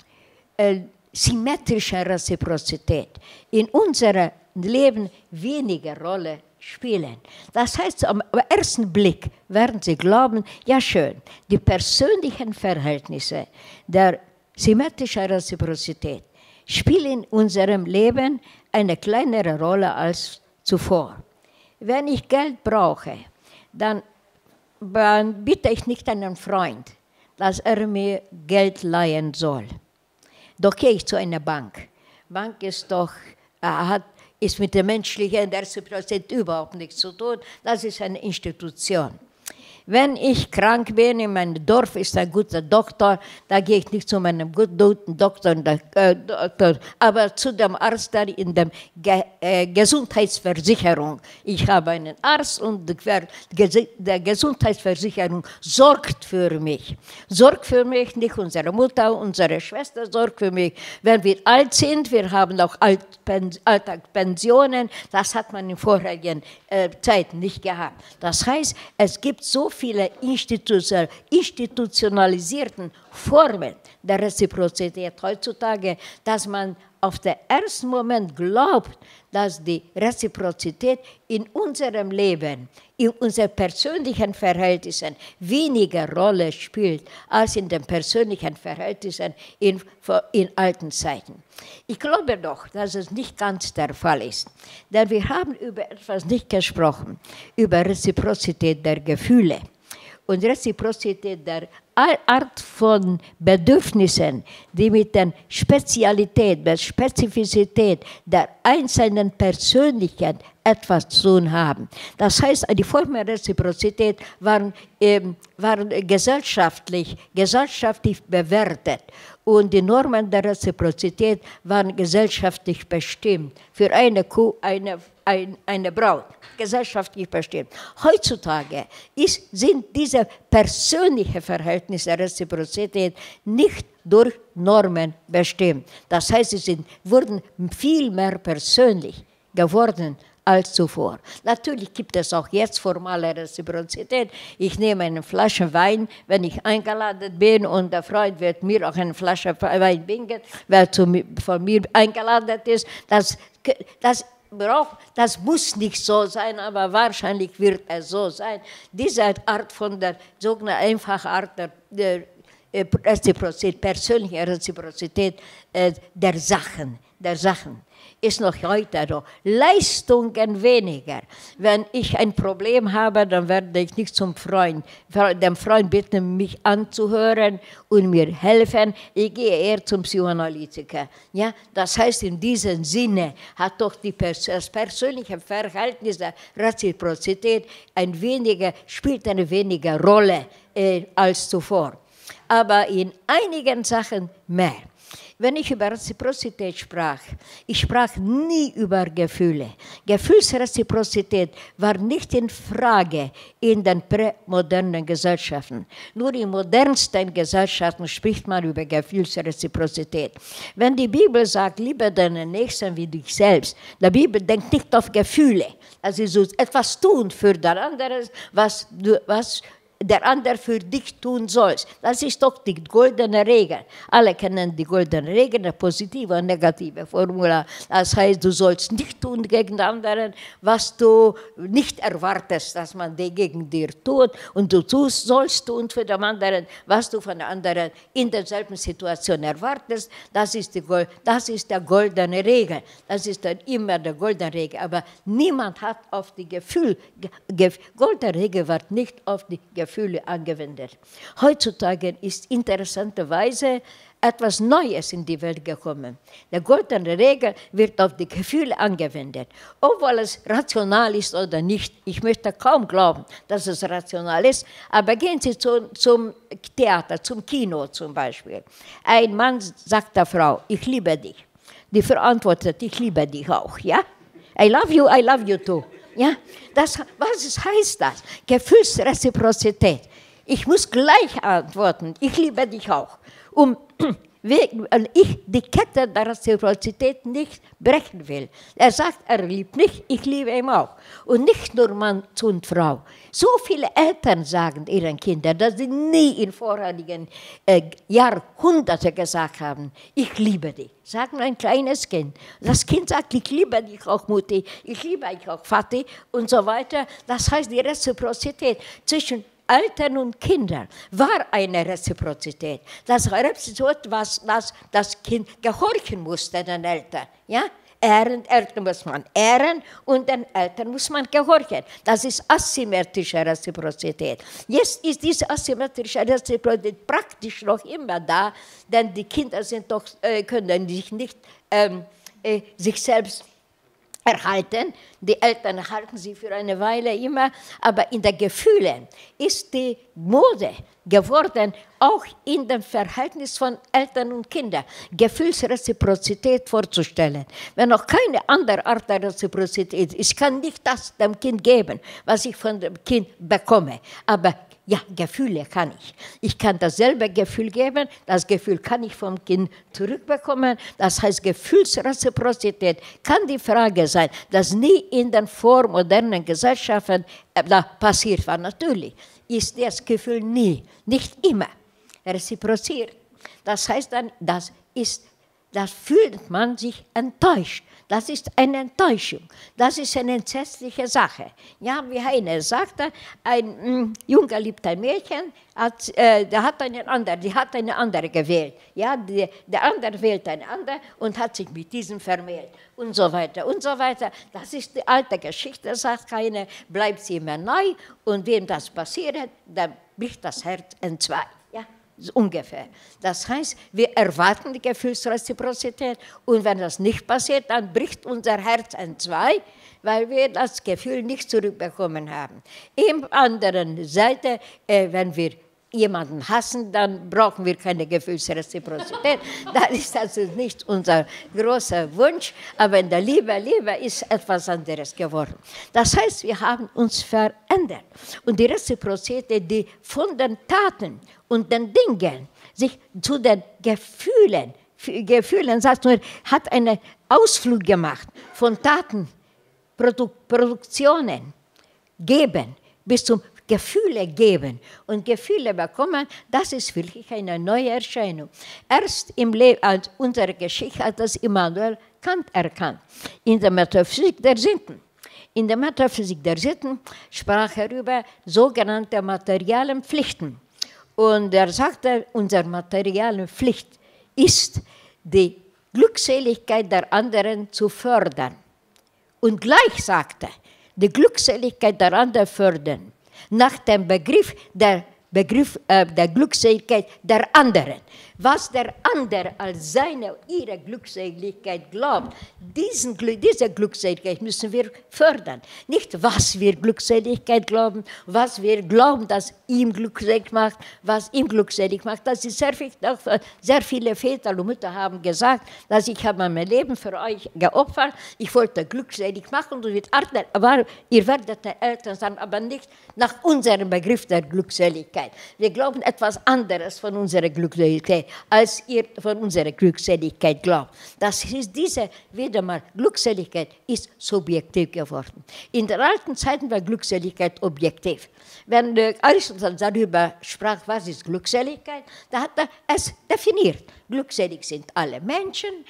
symmetrische Reziprozität in unserem Leben weniger Rolle spielen. Das heißt, am ersten Blick werden Sie glauben, ja schön, die persönlichen Verhältnisse der symmetrischen Reziprozität spielen in unserem Leben eine kleinere Rolle als zuvor. Wenn ich Geld brauche, dann bitte ich nicht einen Freund, dass er mir Geld leihen soll. Doch gehe ich zu einer Bank. Bank ist doch, ist mit der menschlichen Reziprozität überhaupt nichts zu tun. Das ist eine Institution. Wenn ich krank bin, in meinem Dorf ist ein guter Doktor, da gehe ich nicht zu meinem guten Doktor, aber zu dem Arzt da in der Gesundheitsversicherung. Ich habe einen Arzt und die Gesundheitsversicherung sorgt für mich. Sorgt für mich, nicht unsere Mutter, unsere Schwester sorgt für mich. Wenn wir alt sind, wir haben auch Alltagspensionen, das hat man in vorherigen Zeiten nicht gehabt. Das heißt, es gibt so viele institutionalisierten Formen der Reziprozität heutzutage, dass man auf den ersten Moment glaubt, dass die Reziprozität in unserem Leben, in unseren persönlichen Verhältnissen weniger Rolle spielt als in den persönlichen Verhältnissen in alten Zeiten. Ich glaube doch, dass es nicht ganz der Fall ist, denn wir haben über etwas nicht gesprochen, über Reziprozität der Gefühle und Reziprozität der Art von Bedürfnissen, die mit der Spezialität, der Spezifizität der einzelnen Persönlichkeit etwas zu tun haben. Das heißt, die Formen der Reziprozität waren gesellschaftlich bewertet und die Normen der Reziprozität waren gesellschaftlich bestimmt. Für eine Kuh, eine Braut, gesellschaftlich bestimmt. Heutzutage sind diese persönlichen Verhältnisse der Reziprozität nicht durch Normen bestimmt. Das heißt, sie wurden viel mehr persönlich geworden als zuvor. Natürlich gibt es auch jetzt formale Reziprozität. Ich nehme eine Flasche Wein, wenn ich eingeladen bin und der Freund wird mir auch eine Flasche Wein bringen, wer von mir eingeladen ist. Das muss nicht so sein, aber wahrscheinlich wird es so sein. Diese Art von der sogenannten einfachen Art der Reziprozität, persönliche Reziprozität der Sachen, ist noch heute so. Leistungen weniger. Wenn ich ein Problem habe, dann werde ich nicht zum Freund. Dem Freund bitten, mich anzuhören und mir helfen. Ich gehe eher zum Psychoanalytiker. Ja? Das heißt, in diesem Sinne hat doch das persönliche Verhältnis der Reziprozität spielt eine weniger Rolle als zuvor. Aber in einigen Sachen mehr. Wenn ich über Reziprozität sprach, ich sprach nie über Gefühle. Gefühlsreziprozität war nicht in Frage in den prämodernen Gesellschaften. Nur in modernsten Gesellschaften spricht man über Gefühlsreziprozität. Wenn die Bibel sagt, liebe deinen Nächsten wie dich selbst, die Bibel denkt nicht auf Gefühle. Also etwas tun für den anderen, was der andere für dich tun sollst. Das ist doch die goldene Regel. Alle kennen die goldene Regel, eine positive und negative Formula. Das heißt, du sollst nicht tun gegen den anderen, was du nicht erwartest, dass man gegen dir tut. Und du sollst tun für den anderen, was du von den anderen in derselben Situation erwartest. Das ist die goldene Regel. Das ist dann immer die goldene Regel. Aber niemand hat auf die goldene Regel wird nicht auf die Gefühle angewendet. Heutzutage ist interessanterweise etwas Neues in die Welt gekommen. Die goldene Regel wird auf die Gefühle angewendet. Obwohl es rational ist oder nicht, ich möchte kaum glauben, dass es rational ist, aber gehen Sie zum Theater, zum Kino zum Beispiel. Ein Mann sagt der Frau, ich liebe dich. Die Frau antwortet, ich liebe dich auch. Ja? I love you too. Ja? Was heißt das? Gefühlsreziprozität. Ich muss gleich antworten, ich liebe dich auch. Ich die Kette der Reziprozität nicht brechen will. Er sagt, er liebt mich, ich liebe ihn auch. Und nicht nur Mann und Frau. So viele Eltern sagen ihren Kindern, dass sie nie in vorherigen Jahrhunderten gesagt haben, ich liebe dich. Sagt nur ein kleines Kind. Das Kind sagt, ich liebe dich auch, Mutti, ich liebe dich auch, Vati und so weiter. Das heißt, die Reziprozität zwischen Eltern und Kindern war eine Reziprozität. Das Reziprozität, was das Kind gehorchen musste den Eltern. Ja? Eltern muss man ehren und den Eltern muss man gehorchen. Das ist asymmetrische Reziprozität. Jetzt ist diese asymmetrische Reziprozität praktisch noch immer da, denn die Kinder können sich nicht sich selbst erhalten. Die Eltern erhalten sie für eine Weile immer, aber in den Gefühlen ist die Mode geworden, auch in dem Verhältnis von Eltern und Kindern, Gefühlsreziprozität vorzustellen. Wenn noch keine andere Art der Reziprozität ist, ich kann nicht das dem Kind geben, was ich von dem Kind bekomme, aber ja, Gefühle kann ich. Ich kann dasselbe Gefühl geben, das Gefühl kann ich vom Kind zurückbekommen. Das heißt, Gefühlsreziprozität kann die Frage sein, dass nie in den vormodernen Gesellschaften passiert war. Natürlich ist das Gefühl nicht immer reziproziert. Das heißt dann, das fühlt man sich enttäuscht. Das ist eine Enttäuschung. Das ist eine entsetzliche Sache. Ja, wie Heine sagte, ein Junge liebt ein Mädchen, die hat eine andere gewählt. Ja, der andere wählt eine andere und hat sich mit diesem vermählt. Und so weiter und so weiter. Das ist die alte Geschichte, sagt Heine, bleibt sie immer neu. Und wem das passiert, dann bricht das Herz in zwei. Ungefähr. Das heißt, wir erwarten die Gefühlsreziprozität und wenn das nicht passiert, dann bricht unser Herz in zwei, weil wir das Gefühl nicht zurückbekommen haben. Im anderen Seite, wenn wir jemanden hassen, dann brauchen wir keine Gefühlsreziprozität. Das ist also nicht unser großer Wunsch, aber in der Liebe ist etwas anderes geworden. Das heißt, wir haben uns verändert. Und die Reziprozität, die von den Taten und den Dingen sich zu den Gefühlen sagt man, hat einen Ausflug gemacht von Taten, Produktionen, geben, bis zum Gefühle geben und Gefühle bekommen, das ist wirklich eine neue Erscheinung. Erst im Leben, als unsere Geschichte hat das Immanuel Kant erkannt, in der Metaphysik der Sitten. In der Metaphysik der Sitten sprach er über sogenannte materialen Pflichten. Und er sagte, unsere materielle Pflicht ist, die Glückseligkeit der anderen zu fördern. Und gleich sagte, die Glückseligkeit der anderen fördern, nach dem Begriff der Glückseligkeit der anderen. Was der andere als ihre Glückseligkeit glaubt, diese Glückseligkeit müssen wir fördern. Nicht, was wir Glückseligkeit glauben, was wir glauben, dass ihm glückselig macht, was ihm glückselig macht. Das ist sehr viele Väter und Mütter haben gesagt, dass ich habe mein Leben für euch geopfert, ich wollte glückselig machen, aber ihr werdet Eltern sein, aber nicht nach unserem Begriff der Glückseligkeit. Wir glauben etwas anderes von unserer Glückseligkeit, als ihr von unserer Glückseligkeit glaubt. Das ist wieder mal, Glückseligkeit ist subjektiv geworden. In den alten Zeiten war Glückseligkeit objektiv. Wenn Aristoteles darüber sprach, was ist Glückseligkeit, da hat er es definiert. Glückselig sind alle Menschen,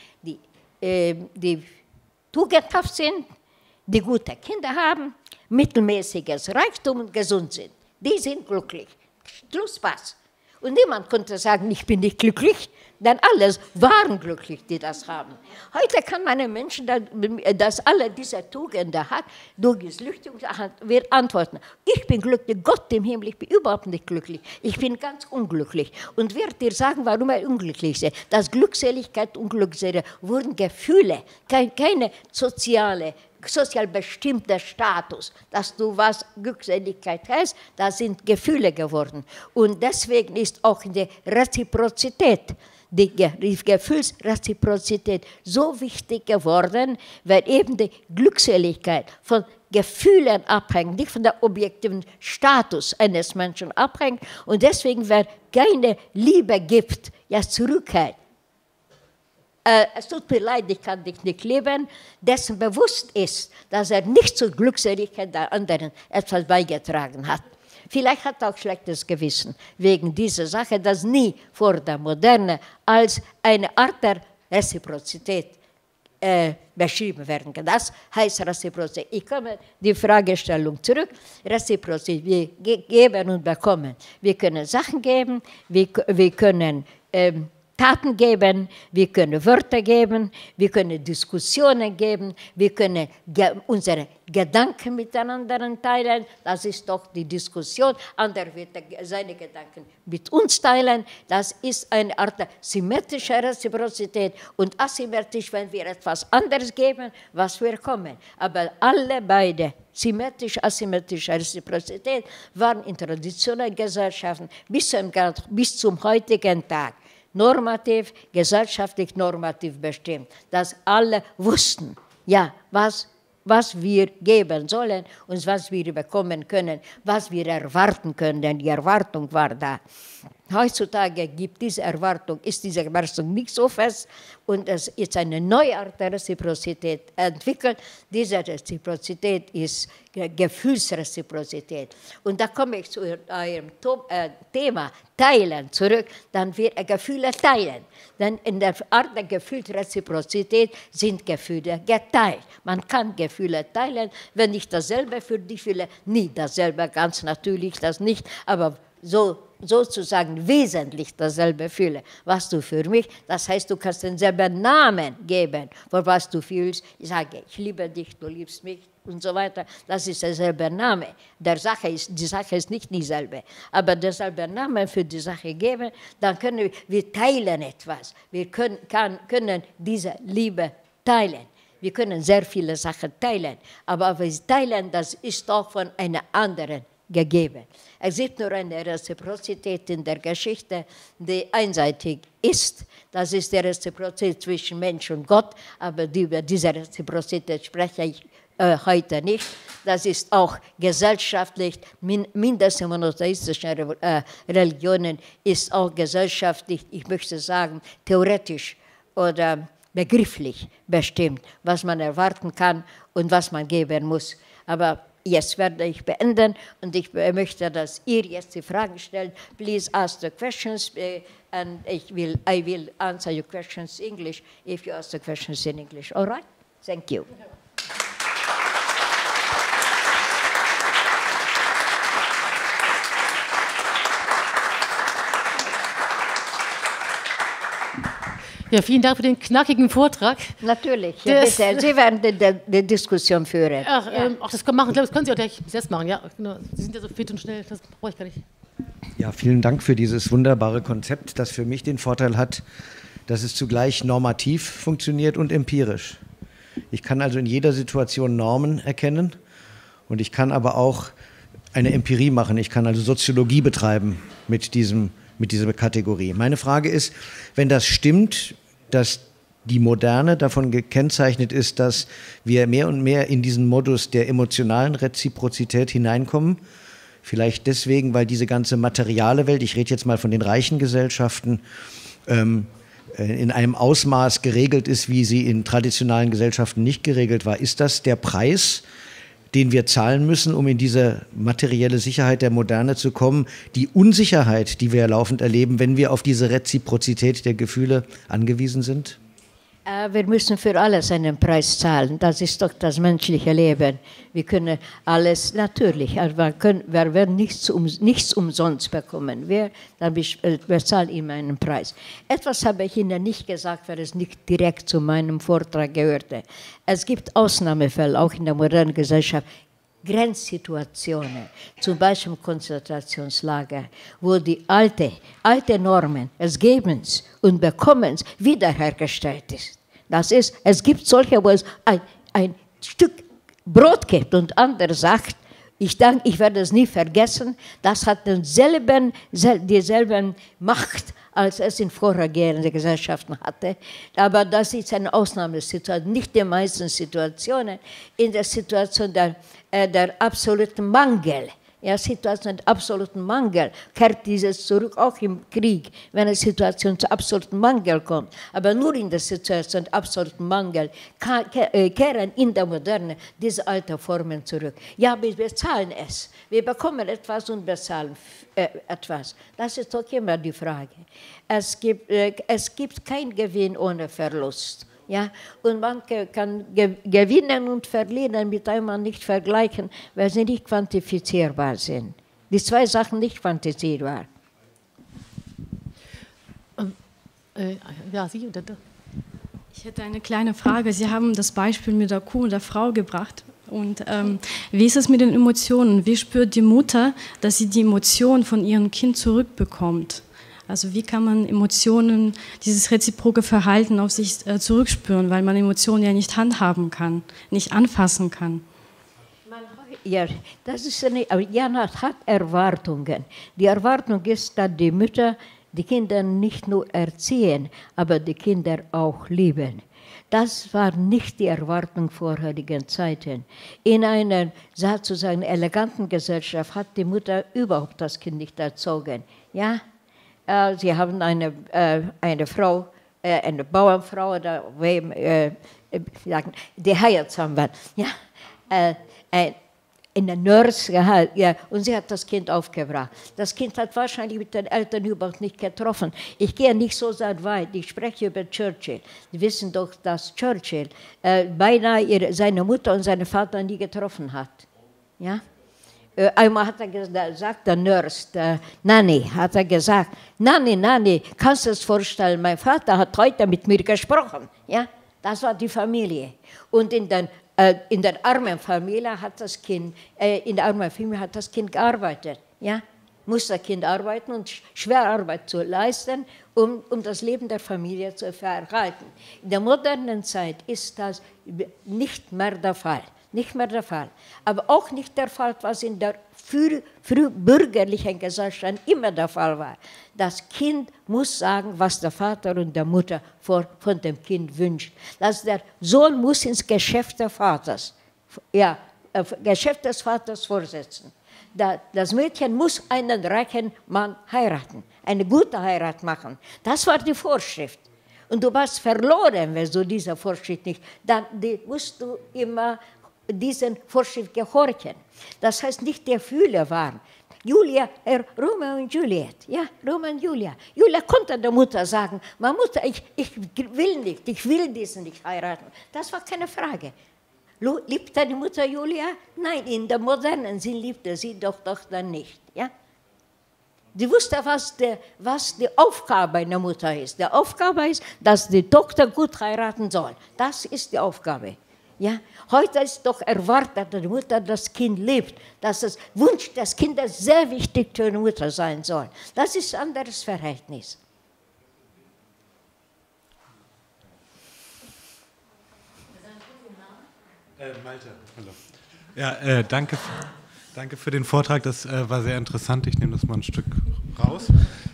die tugendhaft sind, die gute Kinder haben, mittelmäßiges Reichtum und gesund sind. Die sind glücklich. Schluss, was. Und niemand konnte sagen, ich bin nicht glücklich, denn alle waren glücklich, die das haben. Heute kann man einem Menschen, das alle diese Tugenden hat, durch Geslüchtigung wird antworten, ich bin glücklich, Gott im Himmel, ich bin überhaupt nicht glücklich, ich bin ganz unglücklich. Und wird dir sagen, warum er unglücklich ist. Dass Glückseligkeit und Glückseligkeit wurden Gefühle, keine sozial bestimmter Status, dass du was Glückseligkeit hast, das sind Gefühle geworden. Und deswegen ist auch die Reziprozität, die Gefühlsreziprozität so wichtig geworden, weil eben die Glückseligkeit von Gefühlen abhängt, nicht von der objektiven Status eines Menschen abhängt. Und deswegen, wer keine Liebe gibt, ja zurückhält, es tut mir leid, ich kann dich nicht lieben, dessen bewusst ist, dass er nicht zur Glückseligkeit der anderen etwas beigetragen hat. Vielleicht hat er auch schlechtes Gewissen wegen dieser Sache, das nie vor der Moderne als eine Art der Reziprozität beschrieben werden kann. Das heißt Reziprozität. Ich komme die Fragestellung zurück. Reziprozität, wir geben und bekommen. Wir können Sachen geben, wir können Taten geben, wir können Wörter geben, wir können Diskussionen geben, wir können unsere Gedanken miteinander teilen. Das ist doch die Diskussion. Anderer wird seine Gedanken mit uns teilen. Das ist eine Art symmetrische Reziprozität und asymmetrisch, wenn wir etwas anderes geben, was wir kommen. Aber alle beide, symmetrisch-asymmetrische Reziprozität, waren in traditionellen Gesellschaften bis zum heutigen Tag normativ, gesellschaftlich normativ bestimmt, dass alle wussten, ja, was wir geben sollen und was wir bekommen können, was wir erwarten können. Die Erwartung war da. Heutzutage ist diese Erwartung nicht so fest und es ist eine neue Art der Reziprozität entwickelt. Diese Reziprozität ist Gefühlsreziprozität. Und da komme ich zu eurem Thema Teilen zurück, dann wir Gefühle teilen. Denn in der Art der Gefühlsreziprozität sind Gefühle geteilt. Man kann Gefühle teilen, wenn ich dasselbe für dich fühle, nie dasselbe, ganz natürlich das nicht, aber sozusagen wesentlich dasselbe fühle, was du für mich, das heißt, du kannst denselben Namen geben, für was du fühlst. Ich sage, ich liebe dich, du liebst mich und so weiter, das ist derselbe Name. Die Sache ist nicht dieselbe, aber derselbe Name für die Sache geben, dann können wir teilen etwas, wir können diese Liebe teilen. Wir können sehr viele Sachen teilen, aber wir teilen, das ist auch von einer anderen gegeben. Es gibt nur eine Reziprozität in der Geschichte, die einseitig ist. Das ist die Reziprozität zwischen Mensch und Gott, aber über diese Reziprozität spreche ich heute nicht. Das ist auch gesellschaftlich, mindestens in monotheistischen Religionen ist auch gesellschaftlich, ich möchte sagen, theoretisch oder begrifflich bestimmt, was man erwarten kann und was man geben muss. Aber jetzt werde ich beenden und ich möchte, dass ihr jetzt die Fragen stellt. Please ask the questions and I will answer your questions in English if you ask the questions in English. All right? Thank you. Ja, vielen Dank für den knackigen Vortrag. Natürlich, ja, bitte. Sie werden die Diskussion führen. Ach, das können das können Sie auch gleich selbst machen. Ja, genau. Sie sind ja so fit und schnell, das brauche ich gar nicht. Ja, vielen Dank für dieses wunderbare Konzept, das für mich den Vorteil hat, dass es zugleich normativ funktioniert und empirisch. Ich kann also in jeder Situation Normen erkennen und ich kann aber auch eine Empirie machen. Ich kann also Soziologie betreiben mit dieser Kategorie. Meine Frage ist, wenn das stimmt, dass die Moderne davon gekennzeichnet ist, dass wir mehr und mehr in diesen Modus der emotionalen Reziprozität hineinkommen, vielleicht deswegen, weil diese ganze materiale Welt, ich rede jetzt mal von den reichen Gesellschaften, in einem Ausmaß geregelt ist, wie sie in traditionalen Gesellschaften nicht geregelt war. Ist das der Preis, den wir zahlen müssen, um in diese materielle Sicherheit der Moderne zu kommen, die Unsicherheit, die wir laufend erleben, wenn wir auf diese Reziprozität der Gefühle angewiesen sind? Wir müssen für alles einen Preis zahlen. Das ist doch das menschliche Leben. Wir können alles, natürlich, aber wir werden nichts umsonst bekommen. Wir zahlen immer einen Preis. Etwas habe ich Ihnen nicht gesagt, weil es nicht direkt zu meinem Vortrag gehörte. Es gibt Ausnahmefälle, auch in der modernen Gesellschaft, Grenzsituationen, zum Beispiel im Konzentrationslager, wo die alte Normen des Gebens und Bekommens wiederhergestellt ist. Das ist, es gibt solche, wo es ein Stück Brot gibt und andere sagt, ich werde es nie vergessen, das hat dieselben Macht, als es in vorhergehenden Gesellschaften hatte. Aber das ist eine Ausnahmesituation, nicht die meisten Situationen. In der Situation der absoluten Mangel, Situation der absoluten Mangel, kehrt dieses zurück, auch im Krieg, wenn eine Situation zu absoluten Mangel kommt. Aber nur in der Situation der absoluten Mangel kehren in der Moderne diese alten Formen zurück. Ja, wir bezahlen es. Wir bekommen etwas und bezahlen etwas. Das ist doch immer die Frage. Es gibt kein Gewinn ohne Verlust. Ja, und man kann gewinnen und verlieren, mit einem man nicht vergleichen, weil sie nicht quantifizierbar sind. Die zwei Sachen nicht quantifizierbar. Ja, Sie und dann. Ich hätte eine kleine Frage. Sie haben das Beispiel mit der Kuh und der Frau gebracht. Und wie ist es mit den Emotionen? Wie spürt die Mutter, dass sie die Emotionen von ihrem Kind zurückbekommt? Also wie kann man Emotionen, dieses reziproke Verhalten auf sich zurückspüren, weil man Emotionen ja nicht handhaben kann, nicht anfassen kann? Ja, das ist aber Jana hat Erwartungen. Die Erwartung ist, dass die Mütter die Kinder nicht nur erziehen, aber die Kinder auch lieben. Das war nicht die Erwartung vorherigen Zeiten. In einer sozusagen eleganten Gesellschaft hat die Mutter überhaupt das Kind nicht erzogen. Ja? Sie haben eine Frau, eine Bauernfrau, oder die heiratsam war. Ja? Eine Nurse gehabt, ja, und sie hat das Kind aufgebracht. Das Kind hat wahrscheinlich mit den Eltern überhaupt nicht getroffen. Ich gehe nicht so sehr weit, ich spreche über Churchill. Sie wissen doch, dass Churchill beinahe seine Mutter und seinen Vater nie getroffen hat. Ja? Einmal hat er gesagt, der Nurse, der Nanny, hat er gesagt, Nanny, kannst du es vorstellen, mein Vater hat heute mit mir gesprochen. Ja? Das war die Familie. Und in der armen Familie hat das Kind, gearbeitet. Ja? Muss das Kind arbeiten und Schwerarbeit zu leisten, um das Leben der Familie zu verhalten. In der modernen Zeit ist das nicht mehr der Fall. Nicht mehr der Fall. Aber auch nicht der Fall, was in der frühbürgerlichen Gesellschaft immer der Fall war. Das Kind muss sagen, was der Vater und der Mutter von dem Kind wünscht. Der Sohn muss ins Geschäft des Vaters vorsetzen. Das Mädchen muss einen reichen Mann heiraten, eine gute Heirat machen. Das war die Vorschrift. Und du warst verloren, wenn du dieser Vorschrift nicht, dann musst du immer diesen Vorschrift gehorchen. Das heißt, nicht die Gefühle waren. Romeo und Juliet, ja, Romeo und Julia. Julia konnte der Mutter sagen, meine Mutter, ich will diesen nicht heiraten. Das war keine Frage. Liebt deine Mutter Julia? Nein, in der modernen Sinn liebte sie doch dann nicht. Ja? Sie wusste, was die Aufgabe einer Mutter ist. Die Aufgabe ist, dass die Tochter gut heiraten soll. Das ist die Aufgabe. Ja? Heute ist doch erwartet, dass die Mutter das Kind liebt, dass das Wunsch des Kindes sehr wichtig für die Mutter sein soll. Das ist ein anderes Verhältnis. Malte, hallo. Ja, danke für den Vortrag, das war sehr interessant. Ich nehme das mal ein Stück raus.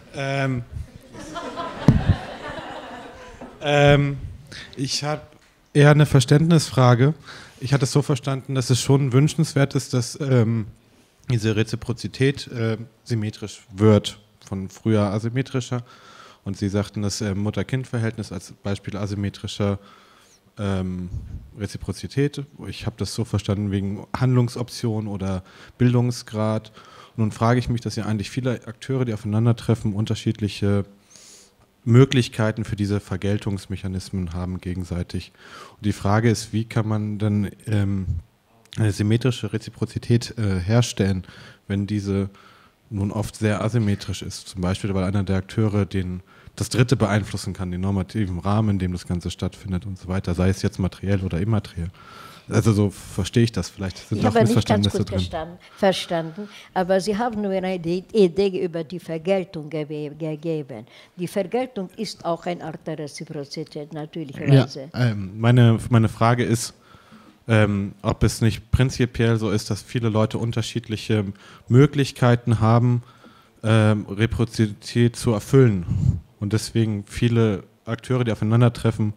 Ich habe eher eine Verständnisfrage. Ich hatte es so verstanden, dass es schon wünschenswert ist, dass diese Reziprozität symmetrisch wird, von früher asymmetrischer. Und Sie sagten, das Mutter-Kind-Verhältnis als Beispiel asymmetrischer Reziprozität. Ich habe das so verstanden wegen Handlungsoption oder Bildungsgrad. Und nun frage ich mich, dass ja eigentlich viele Akteure, die aufeinandertreffen, unterschiedliche Möglichkeiten für diese Vergeltungsmechanismen haben gegenseitig. Und die Frage ist, wie kann man dann eine symmetrische Reziprozität herstellen, wenn diese nun oft sehr asymmetrisch ist. Zum Beispiel, weil einer der Akteure das Dritte beeinflussen kann, den normativen Rahmen, in dem das Ganze stattfindet und so weiter, sei es jetzt materiell oder immateriell. Also so verstehe ich das. Vielleicht sind auch Missverständnisse drin. Ich habe nicht ganz gut verstanden, aber Sie haben nur eine Idee über die Vergeltung gegeben. Die Vergeltung ist auch eine Art der Reziprozität, natürlicherweise. Ja, meine Frage ist, ob es nicht prinzipiell so ist, dass viele Leute unterschiedliche Möglichkeiten haben, Reziprozität zu erfüllen. Und deswegen viele Akteure, die aufeinandertreffen,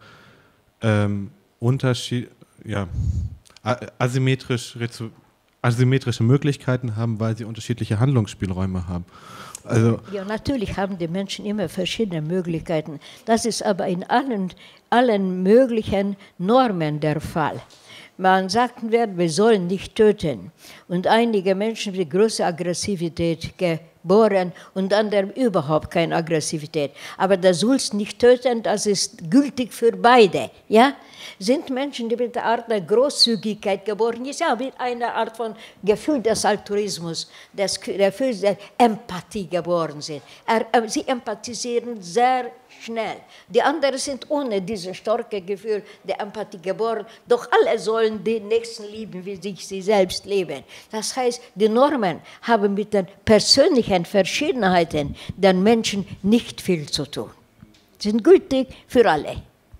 asymmetrische Möglichkeiten haben, weil sie unterschiedliche Handlungsspielräume haben. Also ja, natürlich haben die Menschen immer verschiedene Möglichkeiten. Das ist aber in allen möglichen Normen der Fall. Man sagt, wir sollen nicht töten. Und einige Menschen mit großer Aggressivität bohren und dann überhaupt keine Aggressivität. Aber das sollst nicht töten, das ist gültig für beide. Ja? Sind Menschen, die mit einer Art der Großzügigkeit geboren sind, ja, mit einer Art von Gefühl des Altruismus, des Gefühls der Empathie geboren sind. Sie empathisieren sehr schnell. Die anderen sind ohne dieses starke Gefühl der Empathie geboren, doch alle sollen den Nächsten lieben, wie sich sie selbst leben. Das heißt, die Normen haben mit den persönlichen Verschiedenheiten der Menschen nicht viel zu tun. Sie sind gültig für alle.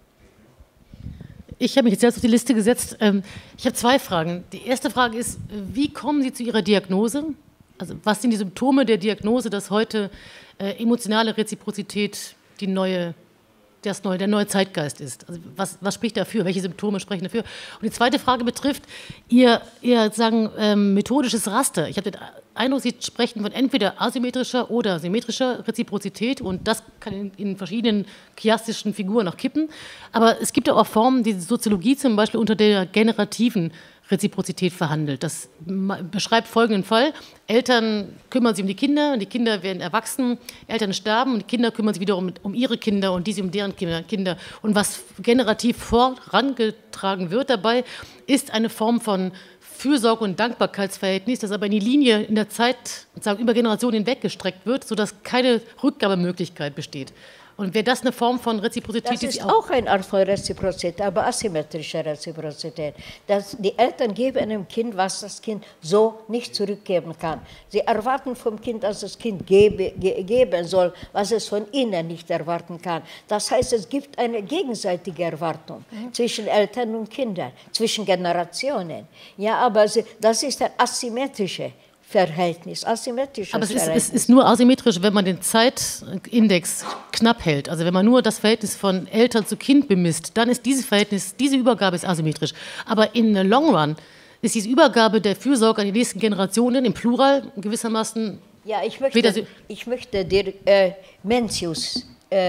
Ich habe mich jetzt selbst auf die Liste gesetzt. Ich habe 2 Fragen. Die erste Frage ist, wie kommen Sie zu Ihrer Diagnose? Also was sind die Symptome der Diagnose, dass heute emotionale Reziprozität der neue Zeitgeist ist? Also was spricht dafür? Welche Symptome sprechen dafür? Und die zweite Frage betrifft Ihr methodisches Raster. Ich habe den Eindruck, Sie sprechen von entweder asymmetrischer oder symmetrischer Reziprozität und das kann in verschiedenen chiastischen Figuren auch kippen. Aber es gibt auch Formen, die Soziologie zum Beispiel unter der generativen Reziprozität verhandelt. Das beschreibt folgenden Fall. Eltern kümmern sich um die Kinder werden erwachsen, Eltern sterben und die Kinder kümmern sich wiederum um ihre Kinder und diese um deren Kinder. Und was generativ vorangetragen wird dabei, ist eine Form von Fürsorge- und Dankbarkeitsverhältnis, das aber in die Linie in der Zeit über Generationen hinweg gestreckt wird, sodass keine Rückgabemöglichkeit besteht. Und wäre das eine Form von Reziprozität? Das ist auch eine Art von Reziprozität, aber asymmetrische Reziprozität. Die Eltern geben einem Kind, was das Kind so nicht zurückgeben kann. Sie erwarten vom Kind, dass das Kind geben soll, was es von ihnen nicht erwarten kann. Das heißt, es gibt eine gegenseitige Erwartung zwischen Eltern und Kindern, zwischen Generationen. Ja, aber das ist ein asymmetrisches Verhältnis, asymmetrisches Aber Verhältnis. Es ist nur asymmetrisch, wenn man den Zeitindex knapp hält. Also wenn man nur das Verhältnis von Eltern zu Kind bemisst, dann ist diese Übergabe ist asymmetrisch. Aber in the long run ist diese Übergabe der Fürsorge an die nächsten Generationen im Plural gewissermaßen... Ja, ich möchte dir Mencius,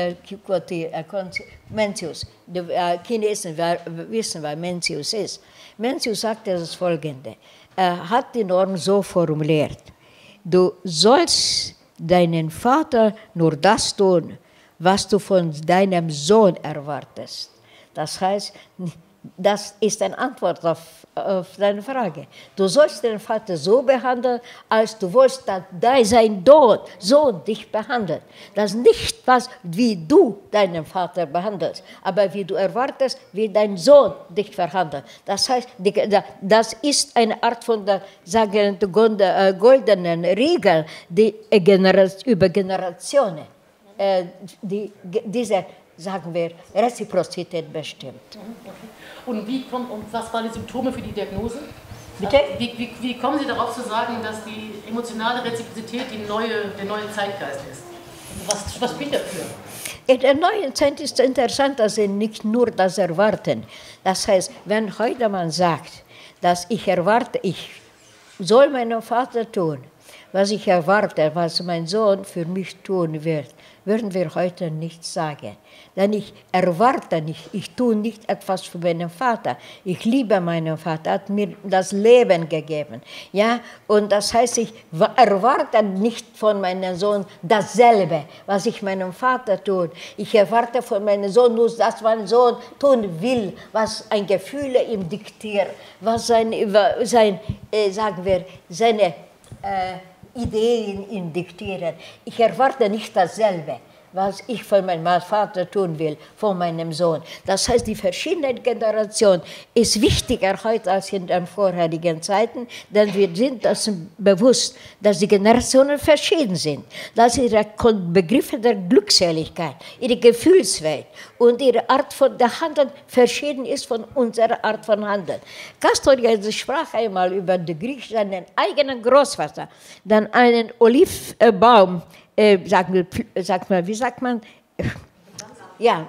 die Chinesen wissen, was Mencius ist. Mencius sagt das Folgende. Er hat die Norm so formuliert: Du sollst deinen Vater nur das tun, was du von deinem Sohn erwartest. Das heißt, das ist eine Antwort auf deine Frage. Du sollst den Vater so behandeln, als du willst, dass sein Sohn dich behandelt. Das ist nicht, wie du deinen Vater behandelst, aber wie du erwartest, wie dein Sohn dich behandelt. Das heißt, das ist eine Art von der goldenen Regel, die über Generationen diese, sagen wir, Reziprozität bestimmt. Und was waren die Symptome für die Diagnose? Bitte? Wie kommen Sie darauf zu sagen, dass die emotionale Reziprozität der neue Zeitgeist ist? Was spricht dafür? In der neuen Zeit ist es interessant, dass Sie nicht nur das erwarten. Das heißt, wenn heute man sagt, dass ich erwarte, ich soll meinem Vater tun, was ich erwarte, was mein Sohn für mich tun wird, würden wir heute nicht sagen. Denn ich erwarte nicht, ich tue nicht etwas für meinen Vater. Ich liebe meinen Vater, er hat mir das Leben gegeben. Ja? Und das heißt, ich erwarte nicht von meinem Sohn dasselbe, was ich meinem Vater tue. Ich erwarte von meinem Sohn nur, dass mein Sohn tun will, was ein Gefühl ihm diktiert, was seine Ideen ihm diktieren. Ich erwarte nicht dasselbe, was ich von meinem Vater tun will, von meinem Sohn. Das heißt, die verschiedenen Generationen ist wichtiger heute als in den vorherigen Zeiten, denn wir sind uns bewusst, dass die Generationen verschieden sind, dass ihre Begriffe der Glückseligkeit, ihre Gefühlswelt und ihre Art von der Handeln verschieden ist von unserer Art von Handeln. Castoriadis sprach einmal über die Griechen, seinen eigenen Großvater, dann einen Olivbaum, wie sagt man? Ja.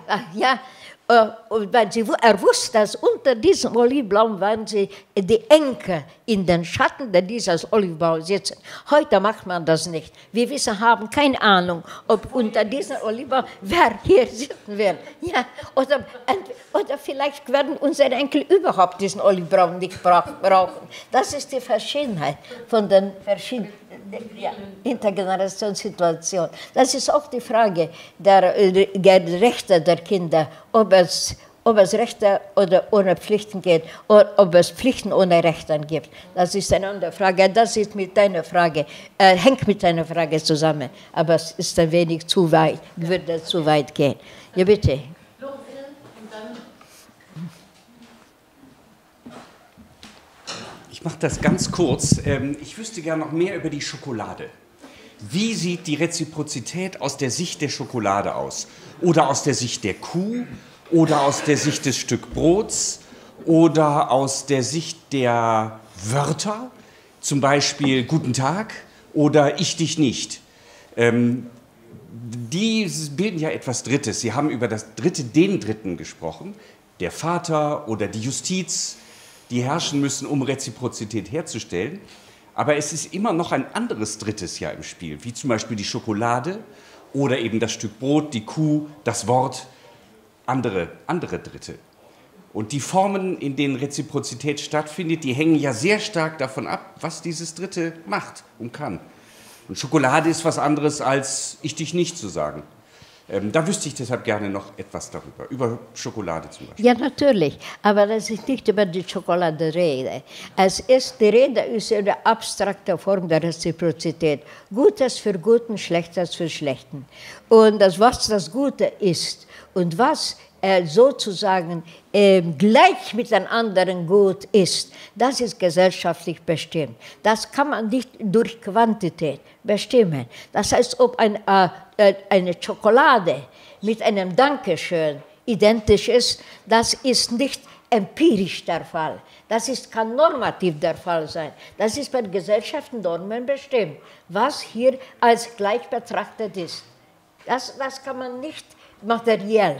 Er wusste, dass unter diesem Olivbaum waren die Enkel in den Schatten dieses Olivbaums sitzen. Heute macht man das nicht. Wir haben keine Ahnung, ob unter diesem Olivbaum wer hier sitzen will. Ja, oder vielleicht werden unsere Enkel überhaupt diesen Olivbaum nicht brauchen. Das ist die Verschiedenheit von den verschiedenen Ja, Intergenerationssituation. Das ist auch die Frage der Rechte der Kinder, ob es Rechte oder ohne Pflichten geht, oder ob es Pflichten ohne Rechte gibt. Das ist eine andere Frage. Das ist mit deiner Frage, hängt mit deiner Frage zusammen. Aber es ist ein wenig zu weit, würde zu weit gehen. Ja, bitte. Ich mache das ganz kurz. Ich wüsste gerne noch mehr über die Schokolade. Wie sieht die Reziprozität aus der Sicht der Schokolade aus? Oder aus der Sicht der Kuh? Oder aus der Sicht des Stück Brots? Oder aus der Sicht der Wörter? Zum Beispiel Guten Tag oder Ich dich nicht. Die bilden ja etwas Drittes. Sie haben über das Dritte, den Dritten gesprochen. Der Vater oder die Justiz, die herrschen müssen, um Reziprozität herzustellen. Aber es ist immer noch ein anderes Drittes ja im Spiel, wie zum Beispiel die Schokolade oder eben das Stück Brot, die Kuh, das Wort, andere Dritte. Und die Formen, in denen Reziprozität stattfindet, die hängen ja sehr stark davon ab, was dieses Dritte macht und kann. Und Schokolade ist was anderes, als Ich dich nicht zu sagen. Da wüsste ich deshalb gerne noch etwas darüber, über Schokolade zum Beispiel. Ja, natürlich, aber das ist nicht über die Schokolade Rede. Die Rede ist eine abstrakte Form der Reziprozität. Gutes für Guten, Schlechtes für Schlechten. Und was das Gute ist und was sozusagen gleich mit den anderen gut ist, das ist gesellschaftlich bestimmt. Das kann man nicht durch Quantität bestimmen. Das heißt, ob eine Schokolade mit einem Dankeschön identisch ist, das ist nicht empirisch der Fall. Das kann normativ der Fall sein. Das ist bei Gesellschaften Normen bestimmt, was hier als gleich betrachtet ist. Das kann man nicht materiell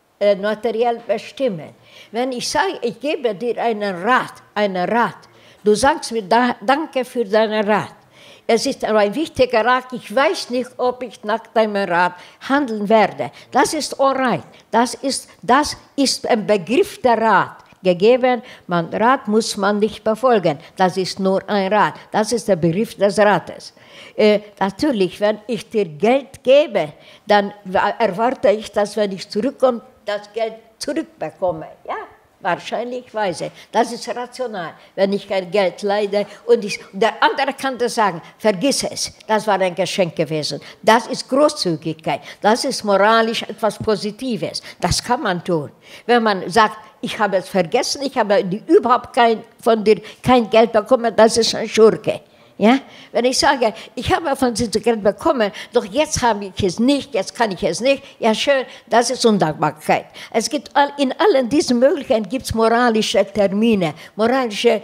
bestimmen. Wenn ich sage, ich gebe dir einen Rat, du sagst mir danke für deinen Rat. Es ist aber ein wichtiger Rat, ich weiß nicht, ob ich nach deinem Rat handeln werde. Das ist alright. Das ist ein Begriff der Rat. Gegeben, Rat muss man nicht befolgen. Das ist nur ein Rat. Das ist der Begriff des Rates. Natürlich, wenn ich dir Geld gebe, dann erwarte ich, dass wenn ich zurückkomme, das Geld zurückbekomme. Ja, wahrscheinlichweise. Das ist rational, wenn ich kein Geld leide. Und der andere kann das sagen, vergiss es, das war ein Geschenk gewesen. Das ist Großzügigkeit. Das ist moralisch etwas Positives. Das kann man tun. Wenn man sagt, ich habe es vergessen, ich habe überhaupt von dir kein Geld bekommen, das ist ein Schurke. Ja? Wenn ich sage, ich habe von dir Geld bekommen, doch jetzt habe ich es nicht, jetzt kann ich es nicht, ja schön, das ist Undankbarkeit. Es gibt in allen diesen Möglichkeiten gibt es moralische Termine, moralische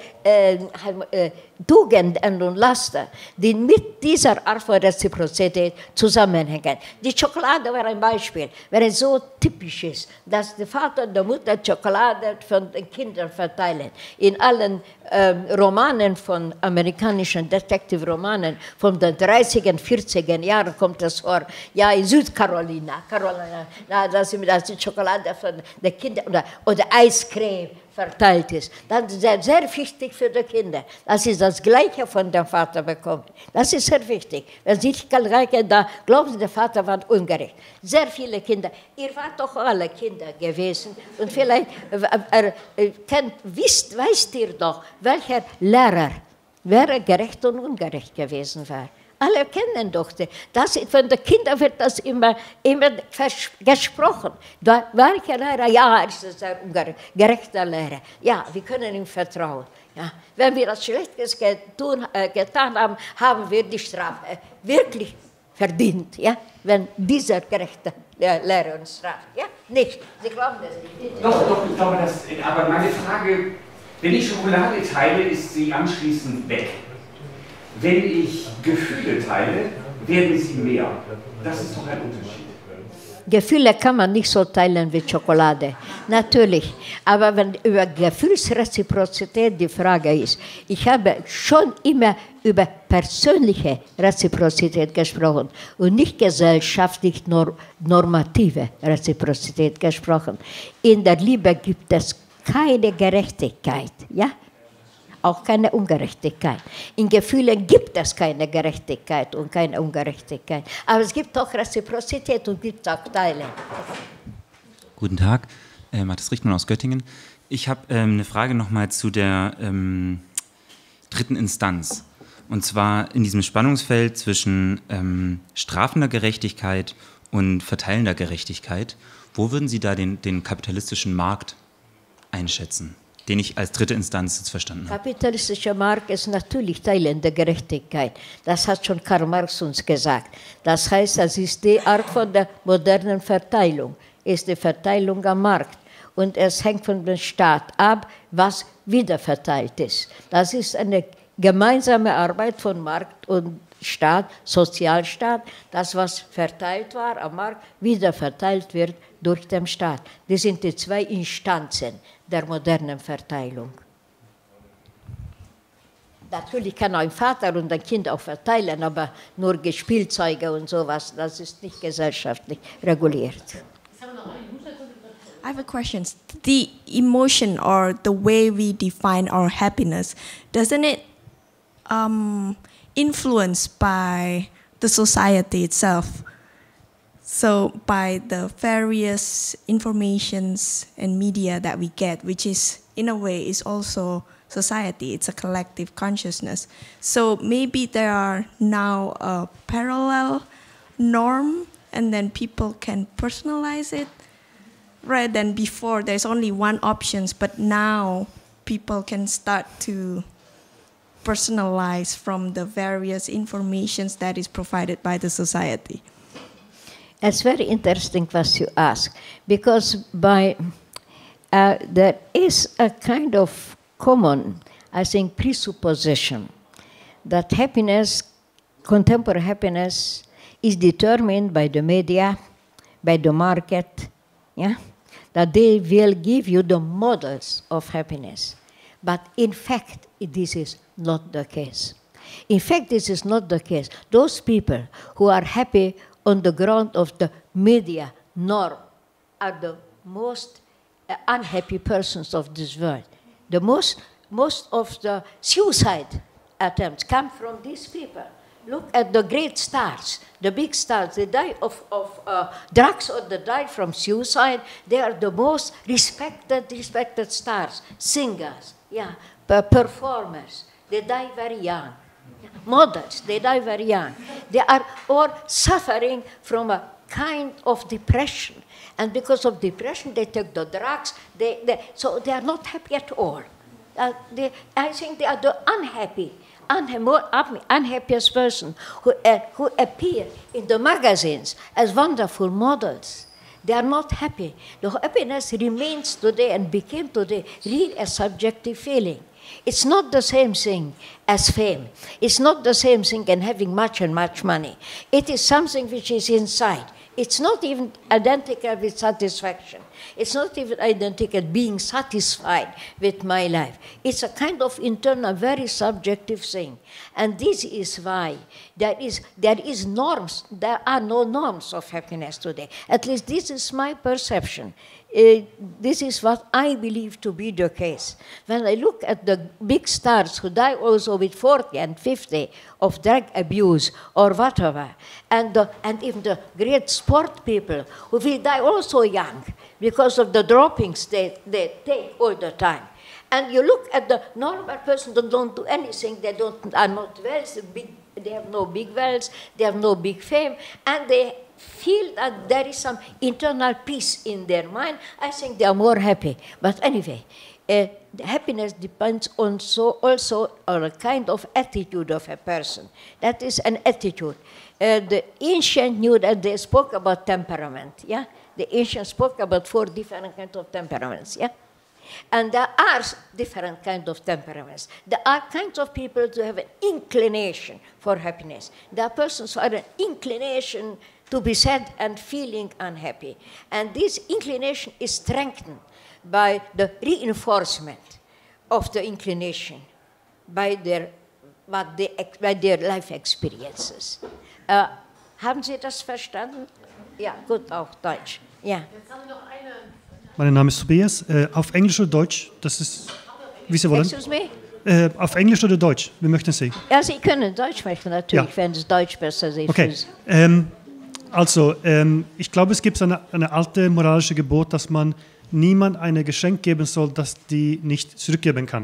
Tugenden und Laster, die mit dieser Art von Reziprozität zusammenhängen. Die Schokolade war ein Beispiel, wenn es so typisch ist, dass der Vater und die Mutter Schokolade von den Kindern verteilen. In allen Romanen von amerikanischen Detektivromanen von den 30er, 40er Jahren kommt das vor. Ja, in Südcarolina, dass die Schokolade von den Kindern oder Eiscreme verteilt ist. Das ist sehr, sehr wichtig für die Kinder. Das ist das Gleiche von dem Vater bekommen. Das ist sehr wichtig. Wenn Sie nicht da glauben Sie, der Vater war ungerecht. Sehr viele Kinder. Ihr wart doch alle Kinder gewesen. Und vielleicht weißt ihr doch, welcher Lehrer wäre gerecht und ungerecht gewesen war. Alle kennen doch das. Von den Kindern wird das immer gesprochen. Welcher Lehrer? Ja, er ist ein sehr gerechter Lehrer. Ja, wir können ihm vertrauen. Ja. Wenn wir das Schlechtes getan haben, haben wir die Strafe wirklich verdient. Ja? Wenn dieser gerechte Lehrer uns straft. Ja? Nicht. Sie glauben das nicht. Doch, ich glaube das. Aber meine Frage, wenn ich Schokolade teile, ist sie anschließend weg. Wenn ich Gefühle teile, werden sie mehr. Das ist doch ein Unterschied. Gefühle kann man nicht so teilen wie Schokolade. Natürlich. Aber wenn über Gefühlsreziprozität die Frage ist, ich habe schon immer über persönliche Reziprozität gesprochen und nicht gesellschaftlich normative auch keine Ungerechtigkeit. In Gefühlen gibt es keine Gerechtigkeit und keine Ungerechtigkeit. Aber es gibt auch Reziprozität und gibt auch Teile. Guten Tag, Matthias Richtmann aus Göttingen. Ich habe eine Frage nochmal zu der dritten Instanz. Und zwar in diesem Spannungsfeld zwischen strafender Gerechtigkeit und verteilender Gerechtigkeit. Wo würden Sie da den kapitalistischen Markt einschätzen, den ich als dritte Instanz jetzt verstanden habe? Kapitalistischer Markt ist natürlich teilende Gerechtigkeit. Das hat schon Karl Marx uns gesagt. Das heißt, das ist die Art von der modernen Verteilung, ist die Verteilung am Markt. Und es hängt von dem Staat ab, was wieder verteilt ist. Das ist eine gemeinsame Arbeit von Markt und Staat, Sozialstaat, das, was verteilt war am Markt, wieder verteilt wird durch den Staat. Das sind die zwei Instanzen der modernen Verteilung. Natürlich kann ein Vater und ein Kind auch verteilen, aber nur Spielzeuge und sowas, das ist nicht gesellschaftlich reguliert. I have a question. The emotion or the way we define our happiness, doesn't it influenced by the society itself? So by the various informations and media that we get, which is in a way is also society, it's a collective consciousness. So maybe there are now a parallel norm and then people can personalize it, rather than before there's only one options, but now people can start to personalize from the various informations that is provided by the society. It's very interesting what you ask, because there is a kind of common, I think, presupposition that happiness, contemporary happiness, is determined by the media, by the market, yeah? That they will give you the models of happiness. But in fact, this is not the case. In fact, this is not the case. Those people who are happy on the ground of the media norm are the most unhappy persons of this world. The most of the suicide attempts come from these people. Look at the great stars, the big stars. They die of drugs or they die from suicide. They are the most respected stars, singers, yeah, performers. They die very young. Models, they die very young. They are all suffering from a kind of depression. And because of depression, they take the drugs. So they are not happy at all. I think they are the unhappiest person who appear in the magazines as wonderful models. They are not happy. The happiness remains today and became today really a subjective feeling. It's not the same thing as fame. It's not the same thing as having much and much money. It is something which is inside. It's not even identical with satisfaction. It's not even identical being satisfied with my life. It's a kind of internal, very subjective thing. And this is why there is norms. There are no norms of happiness today. At least this is my perception. This is what I believe to be the case. When I look at the big stars who die also with 40 and 50 of drug abuse or whatever, and even the great sport people who will die also young because of the droppings they take all the time. And you look at the normal person who don't do anything, they are not wealthy, they have no big wealth, they have no big fame, and they feel that there is some internal peace in their mind. I think they are more happy. But anyway, happiness depends also on a kind of attitude of a person. That is an attitude. The ancient knew that they spoke about temperament. Yeah, the ancients spoke about 4 different kinds of temperaments. Yeah. And there are different kinds of temperaments. There are kinds of people who have an inclination for happiness. There are persons who have an inclination to be sad and feeling unhappy. And this inclination is strengthened by the reinforcement of the inclination, by their life experiences. Haben Sie das verstanden? Ja, gut, auch Deutsch. Ja. Mein Name ist Tobias. Auf Englisch oder Deutsch? Das ist, wie Sie wollen. Excuse me? Auf Englisch oder Deutsch? Wie möchten Sie? Ja, Sie können Deutsch sprechen, natürlich, wenn es Deutsch besser ist. Okay. Ich glaube, es gibt eine alte moralische Gebot, dass man niemand ein Geschenk geben soll, das die nicht zurückgeben kann.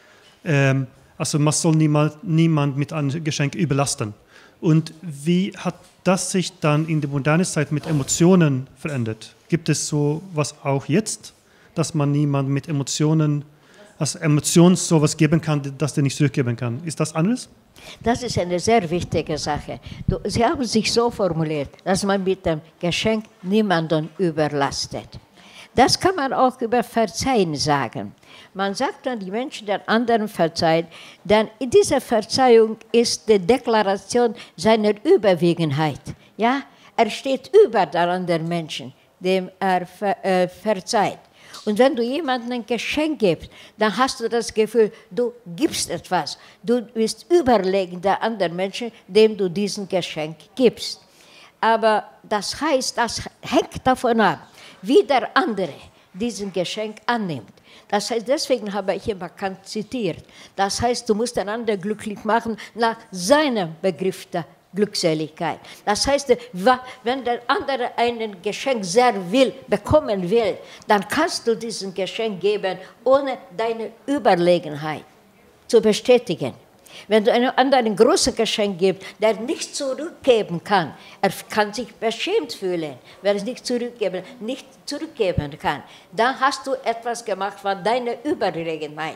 Also man soll niemand mit einem Geschenk überlasten. Und wie hat das sich dann in der modernen Zeit mit Emotionen verändert? Gibt es so was auch jetzt, dass man niemand mit Emotionen sowas geben kann, das der nicht zurückgeben kann? Ist das anders? Das ist eine sehr wichtige Sache. Sie haben sich so formuliert, dass man mit dem Geschenk niemanden überlastet. Das kann man auch über Verzeihen sagen. Man sagt dann, die Menschen den anderen verzeihen, denn in dieser Verzeihung ist die Deklaration seiner Überwegenheit. Ja? Er steht über den anderen Menschen, dem er verzeiht. Und wenn du jemandem ein Geschenk gibst, dann hast du das Gefühl, du gibst etwas. Du bist überlegen der anderen Menschen, dem du diesen Geschenk gibst. Aber das heißt, das hängt davon ab, wie der andere diesen Geschenk annimmt. Das heißt, deswegen habe ich immer Kant zitiert. Das heißt, du musst den anderen glücklich machen nach seinem Begriff der Glückseligkeit. Das heißt, wenn der andere ein Geschenk sehr bekommen will, dann kannst du diesen Geschenk geben, ohne deine Überlegenheit zu bestätigen. Wenn du einem anderen ein großes Geschenk gibst, der nicht zurückgeben kann, er kann sich beschämt fühlen, wenn er es nicht zurückgeben kann, dann hast du etwas gemacht, was deine Überlegenheit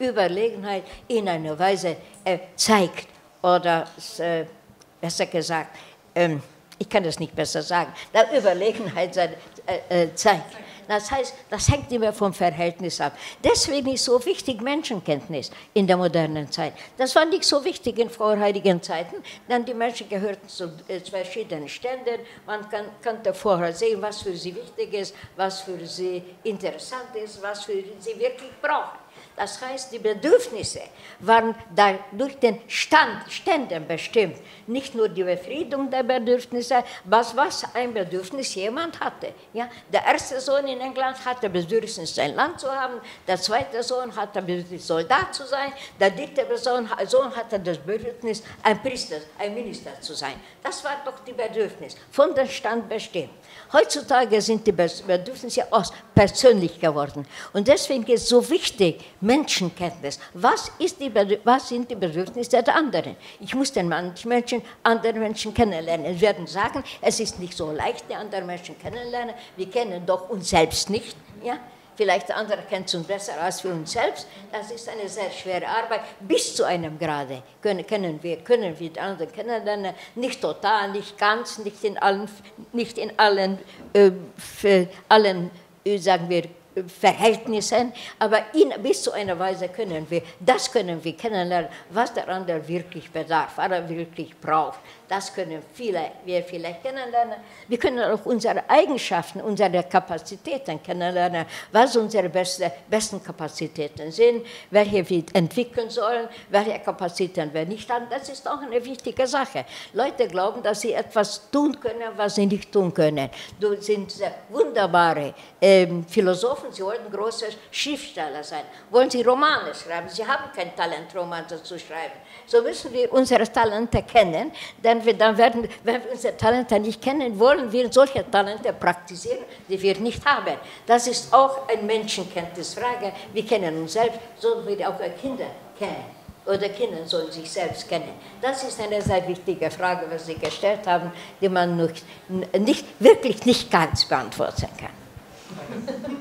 in einer Weise zeigt oder besser gesagt, ich kann das nicht besser sagen, der Überlegenheit zeigt. Das heißt, das hängt immer vom Verhältnis ab. Deswegen ist so wichtig Menschenkenntnis in der modernen Zeit. Das war nicht so wichtig in vorherigen Zeiten, denn die Menschen gehörten zu verschiedenen Ständen. Man konnte vorher sehen, was für sie wichtig ist, was für sie interessant ist, was für sie wirklich brauchen. Das heißt, die Bedürfnisse waren durch den Ständen bestimmt. Nicht nur die Befriedung der Bedürfnisse, was ein Bedürfnis jemand hatte. Ja? Der erste Sohn in England hatte Bedürfnis, sein Land zu haben. Der zweite Sohn hatte Bedürfnis, Soldat zu sein. Der dritte Sohn hatte das Bedürfnis, ein Priester, ein Minister zu sein. Das war doch die Bedürfnis, von dem Stand bestimmt. Heutzutage sind die Bedürfnisse auch persönlich geworden. Und deswegen ist es so wichtig, Menschenkenntnis. Was sind die Bedürfnisse der anderen? Ich muss den anderen Menschen kennenlernen. Sie werden sagen, es ist nicht so leicht, die anderen Menschen kennenlernen. Wir kennen doch uns selbst nicht. Ja? Vielleicht der andere kennt uns besser als wir uns selbst. Das ist eine sehr schwere Arbeit. Bis zu einem Grade können wir die anderen kennenlernen. Nicht total, nicht ganz, nicht in allen sagen wir, Verhältnissen, aber bis zu einer Weise können wir kennenlernen, was der andere wirklich bedarf, was er wirklich braucht. Das können wir vielleicht kennenlernen. Wir können auch unsere Eigenschaften, unsere Kapazitäten kennenlernen, was unsere besten Kapazitäten sind, welche wir entwickeln sollen, welche Kapazitäten wir nicht haben. Das ist auch eine wichtige Sache. Leute glauben, dass sie etwas tun können, was sie nicht tun können. Du sind wunderbare Philosophen, sie wollten große Schriftsteller sein. Wollen sie Romane schreiben? Sie haben kein Talent, Romane zu schreiben. So müssen wir unsere Talente kennen, denn wenn wir unsere Talente nicht kennen, wollen wir solche Talente praktizieren, die wir nicht haben. Das ist auch eine Menschenkenntnisfrage. Wir kennen uns selbst, sollen wir auch Kinder kennen. Oder Kinder sollen sich selbst kennen. Das ist eine sehr wichtige Frage, was Sie gestellt haben, die man wirklich nicht ganz beantworten kann.